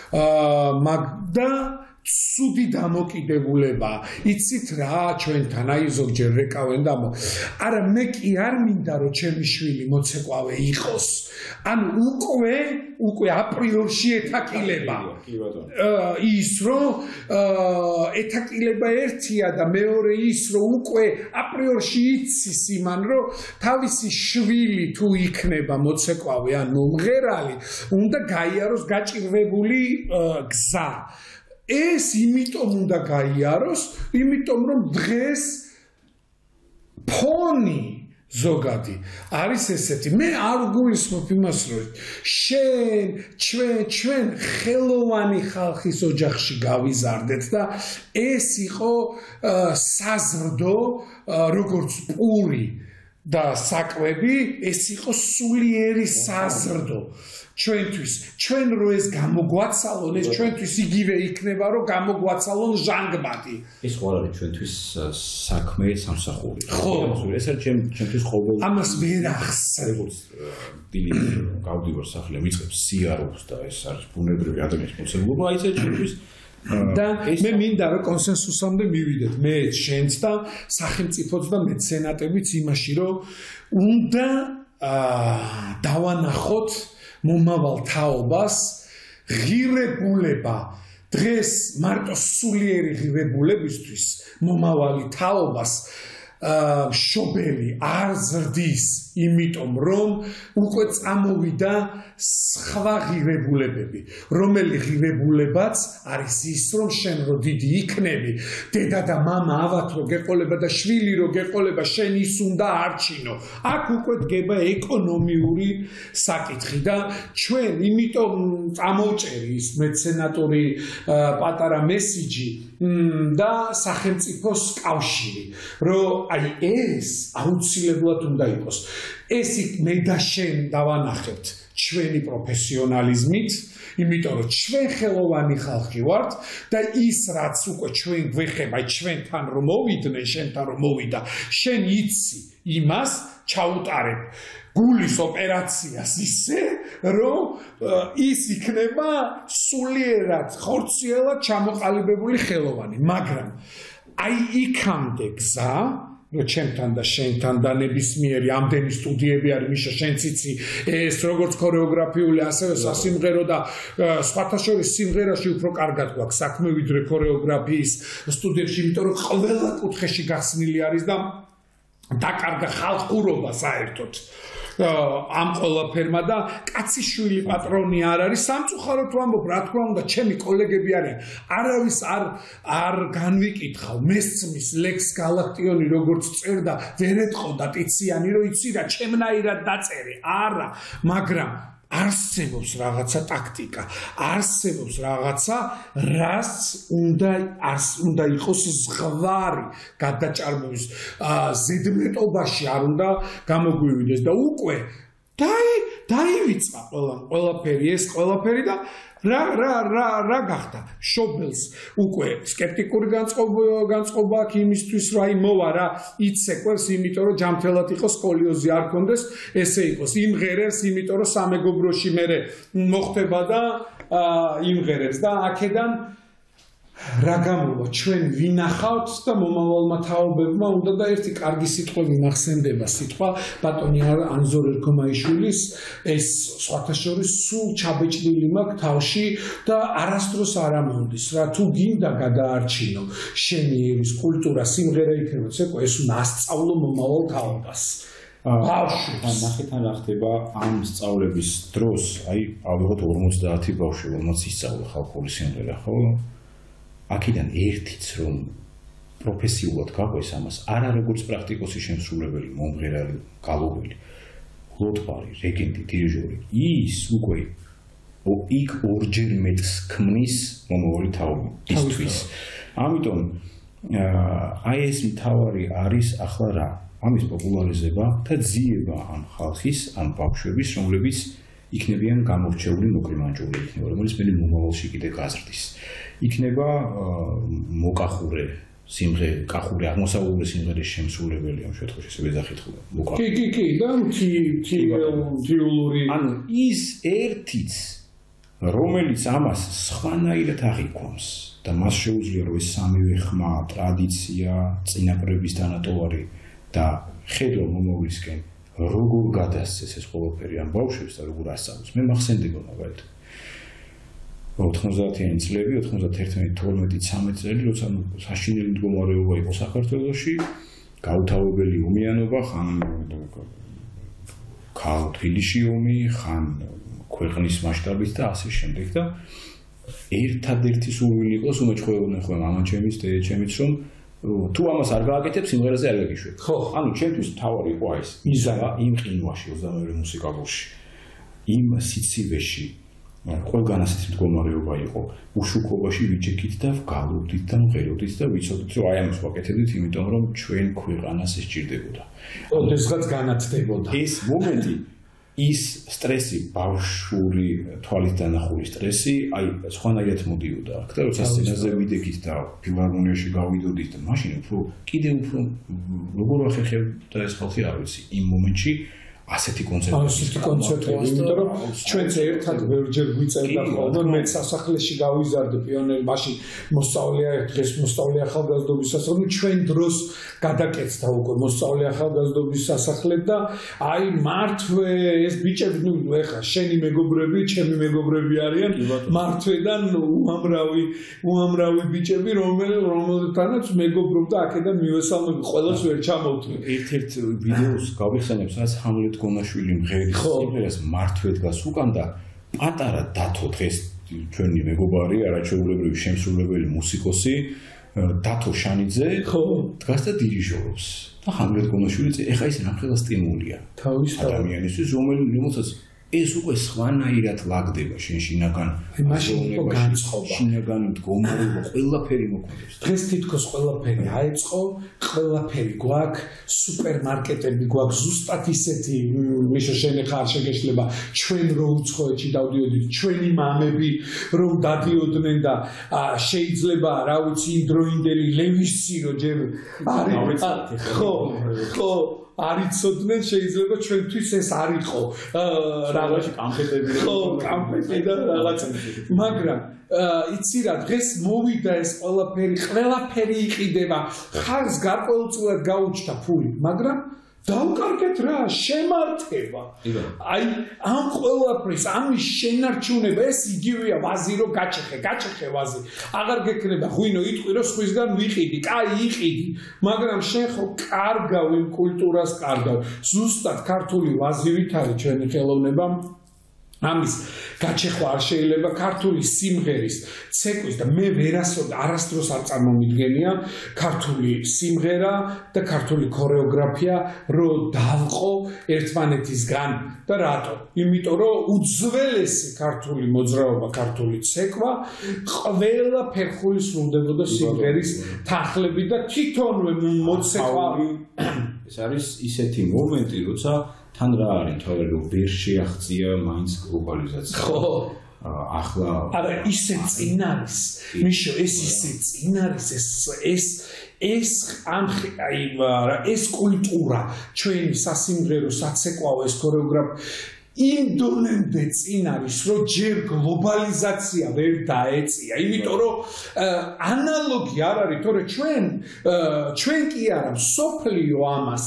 და ცუდი დამოკიდებულება. იცით რა, ჩვენთან აი ზოგჯერ რეკავენ და არა მე კი არ მინდა რომ ჩემი შვილი მოცეკვავე იყოს. ანუ უკვე უკვე აპრიორში ეთაკილება. ის რომ ეთაკილება ერთია და მეორე ის რომ უკვე აპრიორში იცის იმან რომ თავისი შვილი თუ იქნება მოცეკვავე ან მომღერალი, უნდა გაიაროს გაჭირვებული გზა. ეს იმიტომ უნდა გაიაროს, იმიტომ რომ დღეს ფონი ზოგადი არის ესეთი მე არ გულისხმობ იმას რომ შენ ჩვენ ჩვენ ხელოვანი ხალხის ოჯახში გავიზარდეთ და ეს იყო საზრდო როგორც პური და საკვები ეს იყო სულიერი საზრდო ჩვენთვის ჩვენ რო ეს გამოგვაცალონ ეს ჩვენთვის იგივე იქნება რომ გამოგვაცალონ ჟანგბადი ეს ხო არის ჩვენთვის საქმე სამსახური ხო ეს არის ჩვენთვის ყოველ ამას ვერ ახსენებ დილით გავდივარ სახლი მიწებს სიარობს და ეს არის ბუნებრივი ადამიანის მოცემულობა აი ეს ჩვენთვის და მე მინდა რომ კონსენსუსამდე მივიდეთ მე შენც და სახელმწიფოც და მეცენატებიც იმაში რომ უნდა დავანახოთ მომავალ თაობას ღირებულება დღეს მარტო სულიერი ღირებულებისთვის მომავალი თაობას შობელი არ ზრდის იმიტომ რომ უკვე წამოვიდა სხვა ღირებულებები რომელი ღირებულებაც არის ის რომ შენ რო დიდი იქნები დედა და мама ავათ რო გეყოლება და შვილი რო გეყოლება შენ ის უნდა არჩინო აქ უკვე დგება ეკონომიური საკითხი და ჩვენ იმიტომ წამოვჭერი ის მეცენატორი პატარა მესიჯი და სახელმწიფოს კავშირი რომ აი ეს აუცილებლად უნდა იყოს ეს მე და შენ დავანახებთ ჩვენი პროფესიონალიზმით იმიტომ რომ ჩვენ ხელოვანი ხალხი ვართ და ის რაც უკვე ჩვენ გვეხება ჩვენთან რომ მოვიდნენ შენთან რომ მოვიდა შენ იცი იმას ჩაუტარებ გულის ოპერაციას ისე რომ ის იქნება სულიერად ხორციელად ჩამოყალიბებული ხელოვანი მაგრამ აი იქამდე გზა რო ჩემთან და შენთან და ნებისმიერი ამდენი სტუდიები არის მიშა შენც იცი ეს როგორც ქორეოგრაფიული ასევე სასიმღერო და სხვათა შორის სიმღერაში უფრო კარგად გვაქვს საქმე ვიდრე ქორეოგრაფიის სტუდიებში იმიტომ რომ ყველა კუთხეში გახსნილი არის და დაკარგა ხალხურობა საერთოდ ამ ყველაფერმა და კაციშვილი პატრონი არ არის სამწუხაროდ ვამბობ რა თქმა უნდა ჩემი კოლეგები არიან არავის არ არ განვიკითხავ მესმის ლექს გალაქტიონი როგორც წერდა ვერ ეთყოდა ტიციანი რომ იცი რა ჩემნაირად დაწერე არა მაგრამ არსებობს რაღაცა ტაქტიკა არსებობს რაღაცა რაც უნდა უნდა იყოს ზღვარი გადაჭარბების ზედმეტობაში არ უნდა გამოგვივიდეს და უკვე დაი დაივიწყა ყველა ყველაფერი ეს ყველაფერი და რა რა რა რა გახდა შობელს უკვე სკეპტიკური განწყობა განწყობა აქვს იმისთვის რომ აი მოვა რა იცეკვეს იმიტომ რომ ჯამთელად იყოს სკოლიოზი არ კონდეს ესე იყოს იმღერებს იმიტომ რომ სამეგობროში მე მოხდება და იმღერებს და აქედან რა გამოვა ჩვენ ვინახავთ და მომავალმა თაობებმა უნდა და ერთი კარგი სიტყვა მიმახსენდება სიტყვა ბატონი ანზორ ერქომაიშვილის ეს სხვათა შორის სულ ჩაბეჭდილი მაქვს თავში და არასდროს არ ამონდის რა თუ გინდა გადაარჩინო შენი ერის კულტურა სიმღერა იქნება ცეკვა ეს უნდა ასწავლო მომავალ თაობას ბავშვი ნახეთ რა ხდება ამ სწავლების დროს აი ავიღოთ ორმოცდაათი ბავშვი რომელსაც ისწავლა ხალხური სიმღერა ხო აქედან ერთიც რომ პროფესიულად გაყვეს ამას არა როგორც პრაქტიკოსი შემსრულებელი მომღერალი გალობელი ლოტბარი რეგენტი დირიჟორი ის უკვე იქ ორჯერ მეტს ქმნის მომავალი თაობისთვის ამიტომ აი ეს მთავარი არის ახლა რა ამის პოპულარიზება და ძიება ამ ხალხის ამ ბავშვების რომლებიც იქნებიან გამორჩეული მოკრიმანჯული იქნება რომელიც მე მომავალში კიდე გაზრდის იქნება მოკახურე სიმღერე კახური აღმოსავლური სიმღერის შემსრულებელი ამ შემთხვევაში ესე ვეძახითხოვა მოკახურე კი კი კი და თიულური ანუ ის ერთიც რომელიც ამას სხვანაირად აღიქვამს და მას შეუძლია რომ ეს სამივე ხმა ტრადიცია წინაპრების თანატოვარი და ხედვა მომავლისკენ როგორ გადასცეს ეს ყველაფერი ამ ბავშვებს და როგორ ასწავლოს მე მახსენდება მაგალითად ოთხმოცდაათიანი წლები ოცდაათი თორმეტი ცხრამეტი წელი როცა საშინელი მდგომარეობა იყო საქართველოში გაუთავებელი ომიანობა ხან ქალთბილისში ომი ხან ქვეყნის მასშტაბით და ასე შემდეგ და ერთადერთი სურვილი იყო უმეჩხეოდნენ ხოლმე მამაჩემის დედაჩემიც რომ თუ ამას არ გააკეთებ, სიმღერაზე არ გაგიშვებ. ხო. ანუ ჩემთვის თავი იყო ეს იზრა იმ ყინვაში ოცდამეორე მუსიკალურში. იმ სიცივეში ყველგან ასეთი მდგომარეობა იყო. უშუქობაში ვიჭიქით და ვგალობდით და ვღეროდით და ვიცოდით, რომ აი ამას ვაკეთებდით, იმიტომ რომ ჩვენ ქვეყანას ეს ჭირდებოდა. ოდესღაც განათდებოდა. ეს მომენტი ის სტრესი, ბავშვური თვალით დანახული სტრესი, აი სხვანაირად მოდიოდა. აქ და როცა სცენაზე ვიდექით და ფილარმონიაში გავიდოდით და მაშინ უფრო კიდე უფრო როგორ ახერხებდა ეს ხალხი არ ვიცი. იმ მომენტში ასეთი კონცერტი. ასეთი კონცერტები, იმიტომ რომ ჩვენც ერთად ბევრჯერ გვიწევდა ხოლმე, მეც სასახლეში გავიზარდე პიონერი, მაშინ მოსწავლეა დღეს მოსწავლე ახალგაზრდობის სასახლე, ჩვენ დროს გადაკეთდა უკვე მოსწავლე ახალგაზრდობის სასახლე და აი მართვე ეს ბიჭები, ნუ ეხა შენი მეგობრები, ჩემი მეგობრები არიან, მართვედან უამრავი უამრავი ბიჭები, რომელთანაც მეგობრობდა აქედან მივესალმები, ყველას ვერ ჩამოვთვლი. ერთ-ერთ ვიდეოს გავიხსენებ, სადაც ჰამლეტ გონაშვილი მღერის სიმღერას მართვე დგას უკან და პატარა დათო დღეს ჩვენი მეგობარი, არაჩვეულებრივი შემსრულებელი მუსიკოსი დათო შანიძე დგას და დირიჟორობს და ჰამლეტ გონაშვილი ეხა ის რამხელა სტიმულია ადამიანისთვის, რომელსაც ეს უკვე სხვანაირად ლაგდება შენ შინაგან მაშინ იყო განწყობა, შინაგან მდგომარეობა, ყველაფერი მოქმედებს. დღეს თითქოს ყველაფერი აეწყო, ყველაფერი გვაქვს, სუპერმარკეტები გვაქვს, ზუსტად ისეთი, მიშა შენ ხარ შეგეშლება, ჩვენ რო უცხოეთში დავდიოდით, ჩვენი მამები რომ დადიოდნენ და შეიძლება, რა ვიცი, იმდროინდელი ლევისი რო ჯერ არის, ხო, ხო არიცოდნენ შეიძლება ჩვენთვის ეს არ იყო რაღაცა კამპეტები ხო კამპეტი და რაღაცა მაგრამ იცი რა დღეს მოვიდა ეს ყველაფერი ყველაფერი იყიდება ხარს გარკვეულწილად გაუჩნდა ფული მაგრამ დავკარგეთ რა შემართება აი ამ ყველაფრის ამის შენარჩუნება ეს იგივეა ვაზი რო გაჭეხე გაჭეხე ვაზი აღარ გეკნება ღვინო იტყვი რომ სხვისგან ვიყიდი კაი იყიდი მაგრამ შენ ხო კარგავ იმ კულტურას კარგავ ზუსტად ქართული ვაზივით არის ჩვენი ხელოვნება ამის გაჩეხვა არ შეიძლება ქართული სიმღერის ცეკვის და მე ვერასოდ არასდროს არ წარმომიდგენია ქართული სიმღერა და ქართული ქორეოგრაფია რო დავყო ერთმანეთისგან და რატო? იმიტომ რომ უძველესი ქართული მოძრაობა, ქართული ცეკვა ყველა ფერხული სრულდებოდა სიმღერის თანხლები და თვითონვე მოცეკვავ ეს არის ისეთი მომენტი, როცა თან რა არის თავი რომ ვერ შეაღწია მაინც გლობალიზაცია. ხო. ახლა არა ისე წინ არის. მიშო ეს ისე წინ არის ეს ეს ეს ამ აი ეს კულტურა ჩვენი სასიმღერო საცეკვაო ეს ქორეოგრაფია იმ დონემდე წინ არის რომ ჯერ გლობალიზაცია ვერ დაეწია იმიტომ რომ ანალოგი არ არის თორე ჩვენ ჩვენ კი არა სოფლიო ამას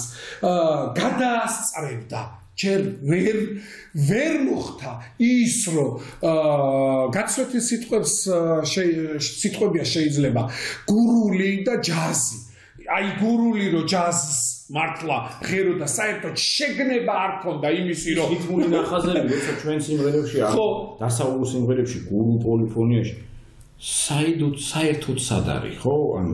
გადაასწრებდა ჯერ ვერ ვერ მოხდა ის რომ გაცვლის სიტყვებს სიტყვებია შეიძლება გურული და ჯაზი აი გურული რო ჯაზის მართლა ღერო და საერთოდ შეგნება არ ქონდა იმისი რომ რითმული ნახაზები როცა ჩვენ სიმღერებში არ დასავლურ სიმღერებში გურულ პოლიფონიაში საერთოდ საერთოდ სად არის ხო ანუ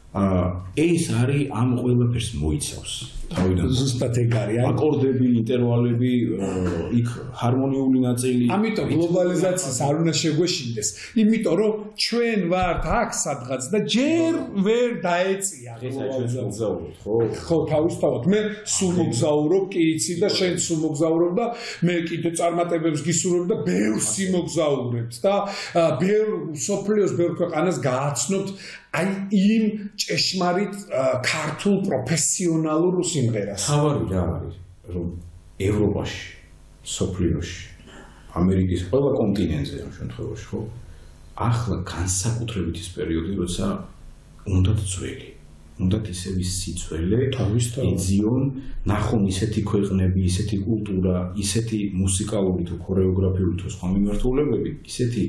ეს არის ამ ყველაფერს მოიცავს თავიდან ზუსტად ეგ არის აკორდები ინტერვალები იქ ჰარმონიული ნაწილი ამიტომ გლობალიზაციის არ უნდა შეგვეშინდეს იმიტომ რომ ჩვენ ვართ აქ სადღაც და ჯერ ვერ დაეწია გლობალიზაცია ხო ხო თავისთავად მე სულ მოგზაურობ კი იცი და შენ სულ მოგზაურობ და მე კიდე წარმატებებს გისურვებ და ბევრს იმოგზაურებთ და ბევრ სოფლიოს ბევრ ქვეყანას გააცნობთ აი იმ ჭეშმარიტ ქართულ პროფესიონალურ სიმღერას. თავარი რა არის რომ ევროპაში, სოფლიოში, ამერიკის ყველა კონტინენტზე ამ შემთხვევაში ხო ახლა განსაკუთრებით ის პერიოდი, როცა უნდათ ძველი, უნდათ ისევი სიცველი, ეძიონ, ნახონ ისეთი ქვეყნები, ისეთი კულტურა, ისეთი მუსიკალური თუ ქორეოგრაფიული თუ სხვა მიმართულებები, ისეთი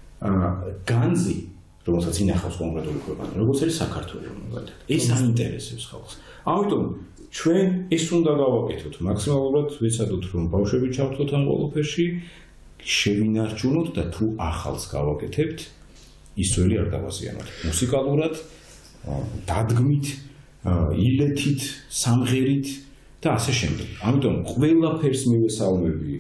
განძი რომელსაც ინახავს კონკრეტული ქვეყანა, როგორც არის საქართველო მაგალითად. ეს აინტერესებს ხალხს. ამიტომ ჩვენ ეს უნდა გავაკეთოთ, მაქსიმალურად ვეცადოთ, რომ ბავშვები ჩავთვალოთ ამ ყველაფერში, შევინარჩუნოთ და თუ ახალს გავაკეთებთ, ის ძველი არ დავაზიანოთ. მუსიკალურად დადგმით, ილეთით, სამღერით და ასე შემდეგ. ამიტომ ყველაფერს მივესალმები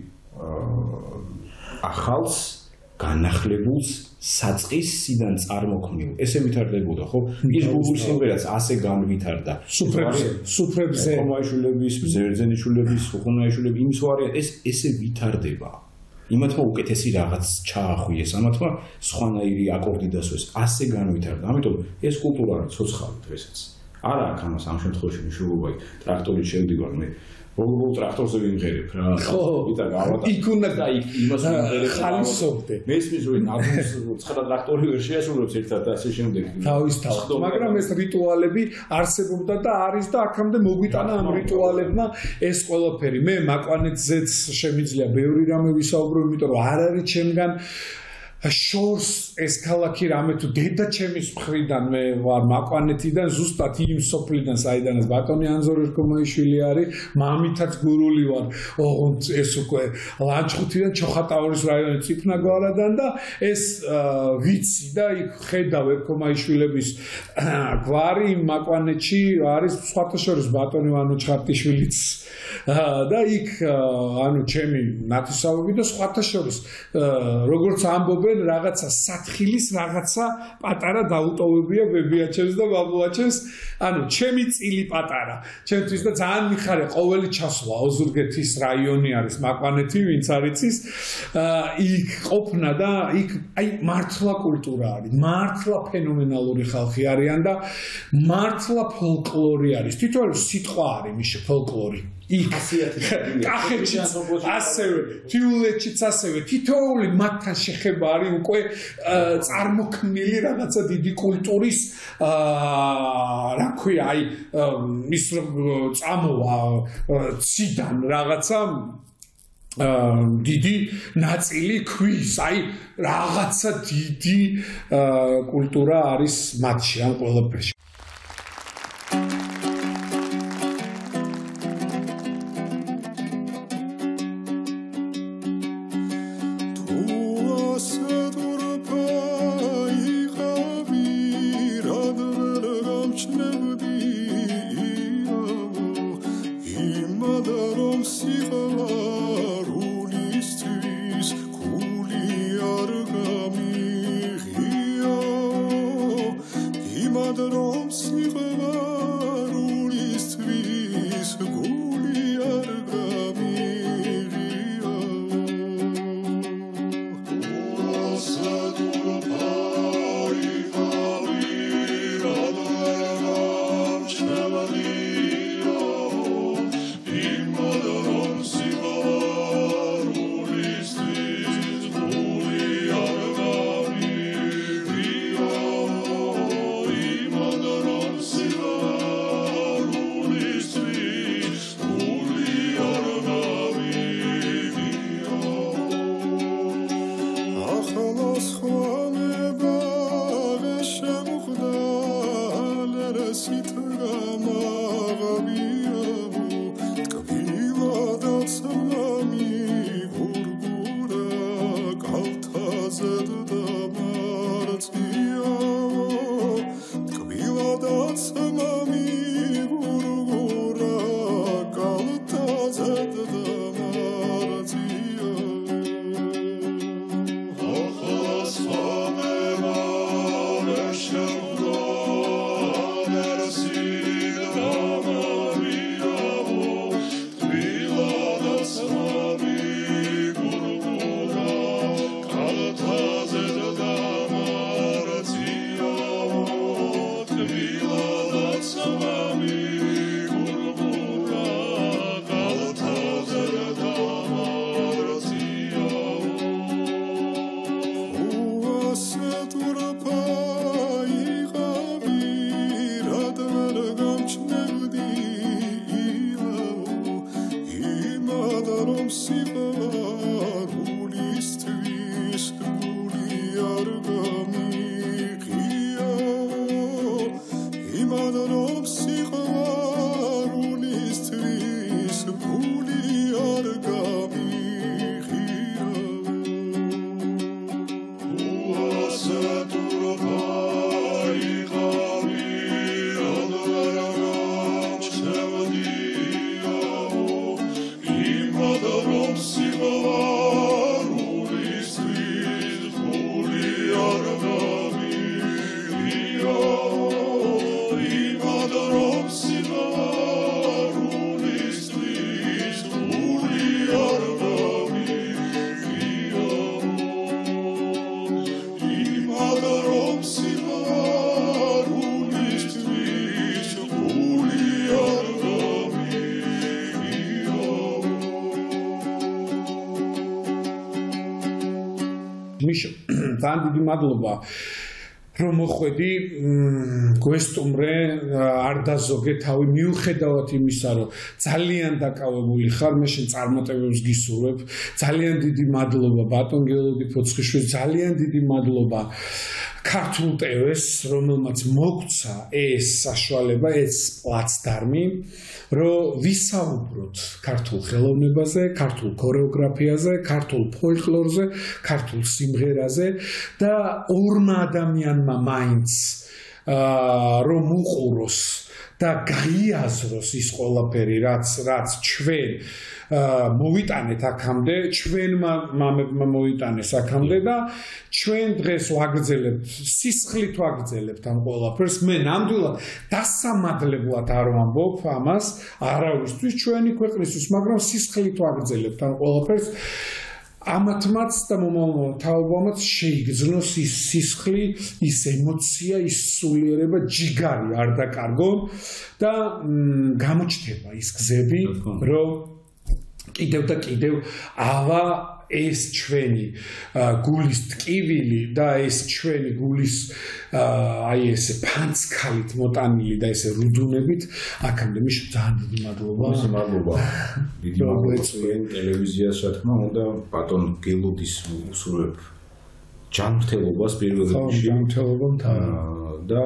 ახალს, განახლებულს, საწყისიდან წარმოქმნილ. ესე ვითარდებოდა, ხო? ის გუგლის სიმღერაც ასე განვითარდა. სუფრებზე, სუფრებზე. ხომაიშვილების, ბერძენიშვილების, ხუნაიშვილების იმის ვარიანტი ეს ესე ვითარდება. იმათმა უკეთესი რაღაც ჩაახვიეს, ამათმა სხვანაირი აკორდი დასვეს, ასე განვითარდა. ამიტომ ეს კულტურა არის ცოცხალი დღესაც. არა აქ ამას ამ შემთხვევაში მნიშვნელობა ტრაქტორით შევდივარ მე როგორ ტრაქტორზე ვიმღერებ რა ხო იტა გავატა იქ უნდა და იქ იმას ვიმღერებ ხალისობდე მესმის რომ ნაბუს ცხრა ტრაქტორი ვერ შეასრულებს ერთად და ასე შემდეგ თავისთავად მაგრამ ეს რიტუალები არსებობდა და არის და აქამდე მოგვიტანა ამ რიტუალებმა ეს ყველაფერი მე მაკვანეთზეც შემიძლია ბევრი რამე ვისაუბრო იმიტომ რომ არ არის ჩემგან შორს ეს ქალაქი რამე თუ დედა ჩემის მხრიდან მე ვარ მაკვანეთიდან ზუსტად იმ სოფლიდან საიდანაც ბატონი ანზორ ერქომაიშვილი არის მამითაც გურული ვარ ოღონდ ეს უკვე ლანჩხუთიდან ჩოხატაურის რაიონის წიფნაგვარადან და ეს ვიცი და იქ ხედავ ერქომაიშვილების გვარი მაკვანეთში არის სხვათა შორის ბატონი ვანო ჩხარტიშვილიც და იქ ანუ ჩემი ნათესავები და სხვათა შორის როგორც ამბობენ რაღაცა სათხილის რაღაცა პატარა დაუტოვებია ბებიაჩემს და ბაბუაჩემს ანუ ჩემი წილი პატარა ჩემთვის და ძალიან მიხარია ყოველი ჩასვლა ოზურგეთის რაიონი არის მაკვანეთი ვინც არის ის იქ ყოფნა და იქ აი მართლა კულტურა არის მართლა ფენომენალური ხალხი არიან და მართლა ფოლკლორი არის თითოეული სიტყვა არის მიშე ფოლკლორი იქ კახეთშიც ასევე თიულეთშიც ასევე თითოეული მათთან შეხება არის უკვე წარმოქმნილი რაღაცა დიდი კულტურის რა ქვია აი ის წამოვა ციდან რაღაცა დიდი ნაწილი ქვის აი რაღაცა დიდი კულტურა არის მათში ამ ყველაფერში მიშო ძალიან დიდი მადლობა რომ მოხვედი გვესტუმრე არ დაზოგე თავი მიუხედავად იმისა რომ ძალიან დაკავებული ხარ მე შენ წარმატებებს გისურვებ ძალიან დიდი მადლობა ბატონ გელოდი ფოცხიშვილი ძალიან დიდი მადლობა ქართულ ტევეს რომელმაც მოგცა ეს საშუალება ეს პლაცდარმი რომ ვისაუბროთ ქართულ ხელოვნებაზე ქართულ ქორეოგრაფიაზე ქართულ ფოლკლორზე ქართულ სიმღერაზე და ორმა ადამიანმა მაინც რომ უყუროს და გაიაზროს ის ყველაფერი რაც რაც ჩვენ მოვიტანეთ აქამდე ჩვენმა მამებმა მოვიტანეს აქამდე და ჩვენ დღეს ვაგრძელებთ სისხლით ვაგრძელებთ ამ ყველაფერს მე ნამდვილად დასამადლებლად არ ვამბობ ამას არავისთვის ჩვენი ქვეყნისთვის მაგრამ სისხლით ვაგრძელებთ ამ ყველაფერს ამათმაც და მომავალ თაობამაც შეიგრძნოს ის სისხლი, ის ემოცია, ის სულიერება, ჯიგარი არ დაკარგონ და გამოჩნდება ის გზები, რომ კიდევ და კიდევ ავა ეს ჩვენი გულის ტკივილი და ეს ჩვენი გულის აი ესე ფანცქალით მოტანილი და ესე რუდუნებით აქამდე მიშო ძალიან დიდი მადლობა. მადლობა. დიდი მადლობა ჩვენ ტელევიზიას რა თქმა უნდა ბატონ გელოდის უსურვებ ჯანმრთელობას პირველ რიგში და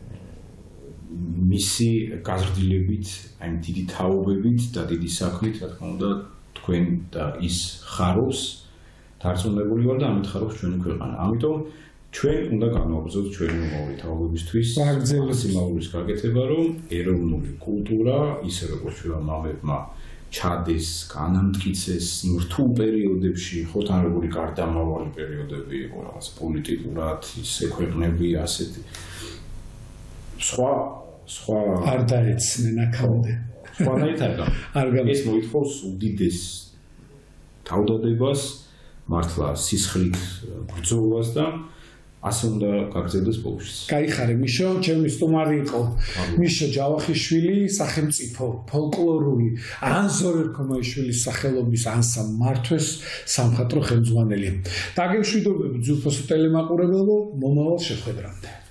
მისი გაზრდილებით აი დიდი თაობებით და დიდი საქმით რა თქმა უნდა თქვენ და ის ხარობს დარწმუნებული ვარ და ამით ხარობს ჩვენი ქვეყანა. ამიტომ ჩვენ უნდა განვაგრძელოთ ჩვენი მომავალი თაობებისთვის მაქსიმალურის გაკეთება, რომ ეროვნული კულტურა, ისე როგორც ჩვენ მამებმა ჩადეს, განამტკიცეს რთულ პერიოდებში, ხო თან როგორი გარდამავალი პერიოდები იყო რაღაც პოლიტიკურად, ისე ქვეყნები ასეთი სხვა სხვა არ დაეცნენ აქამდე. სხვანაირად ეს მოითხოვს უდიდეს თავდადებას, მართლა სისხლით ბრძოლას და ასე უნდა გაგრძელდეს ბოლოშიც. გაიხარე მიშო, ჩემი სტუმარი იყო მიშო ჯავახიშვილი, სახელმწიფო ფოლკლორული ანზორ ერქომაიშვილის სახელობის ანსამბლ მართვეს სამხატვრო ხელმძღვანელი. დაგემშვიდობებით ძვირფასო ტელემაყურებელო, მომავალ შეხვედრამდე.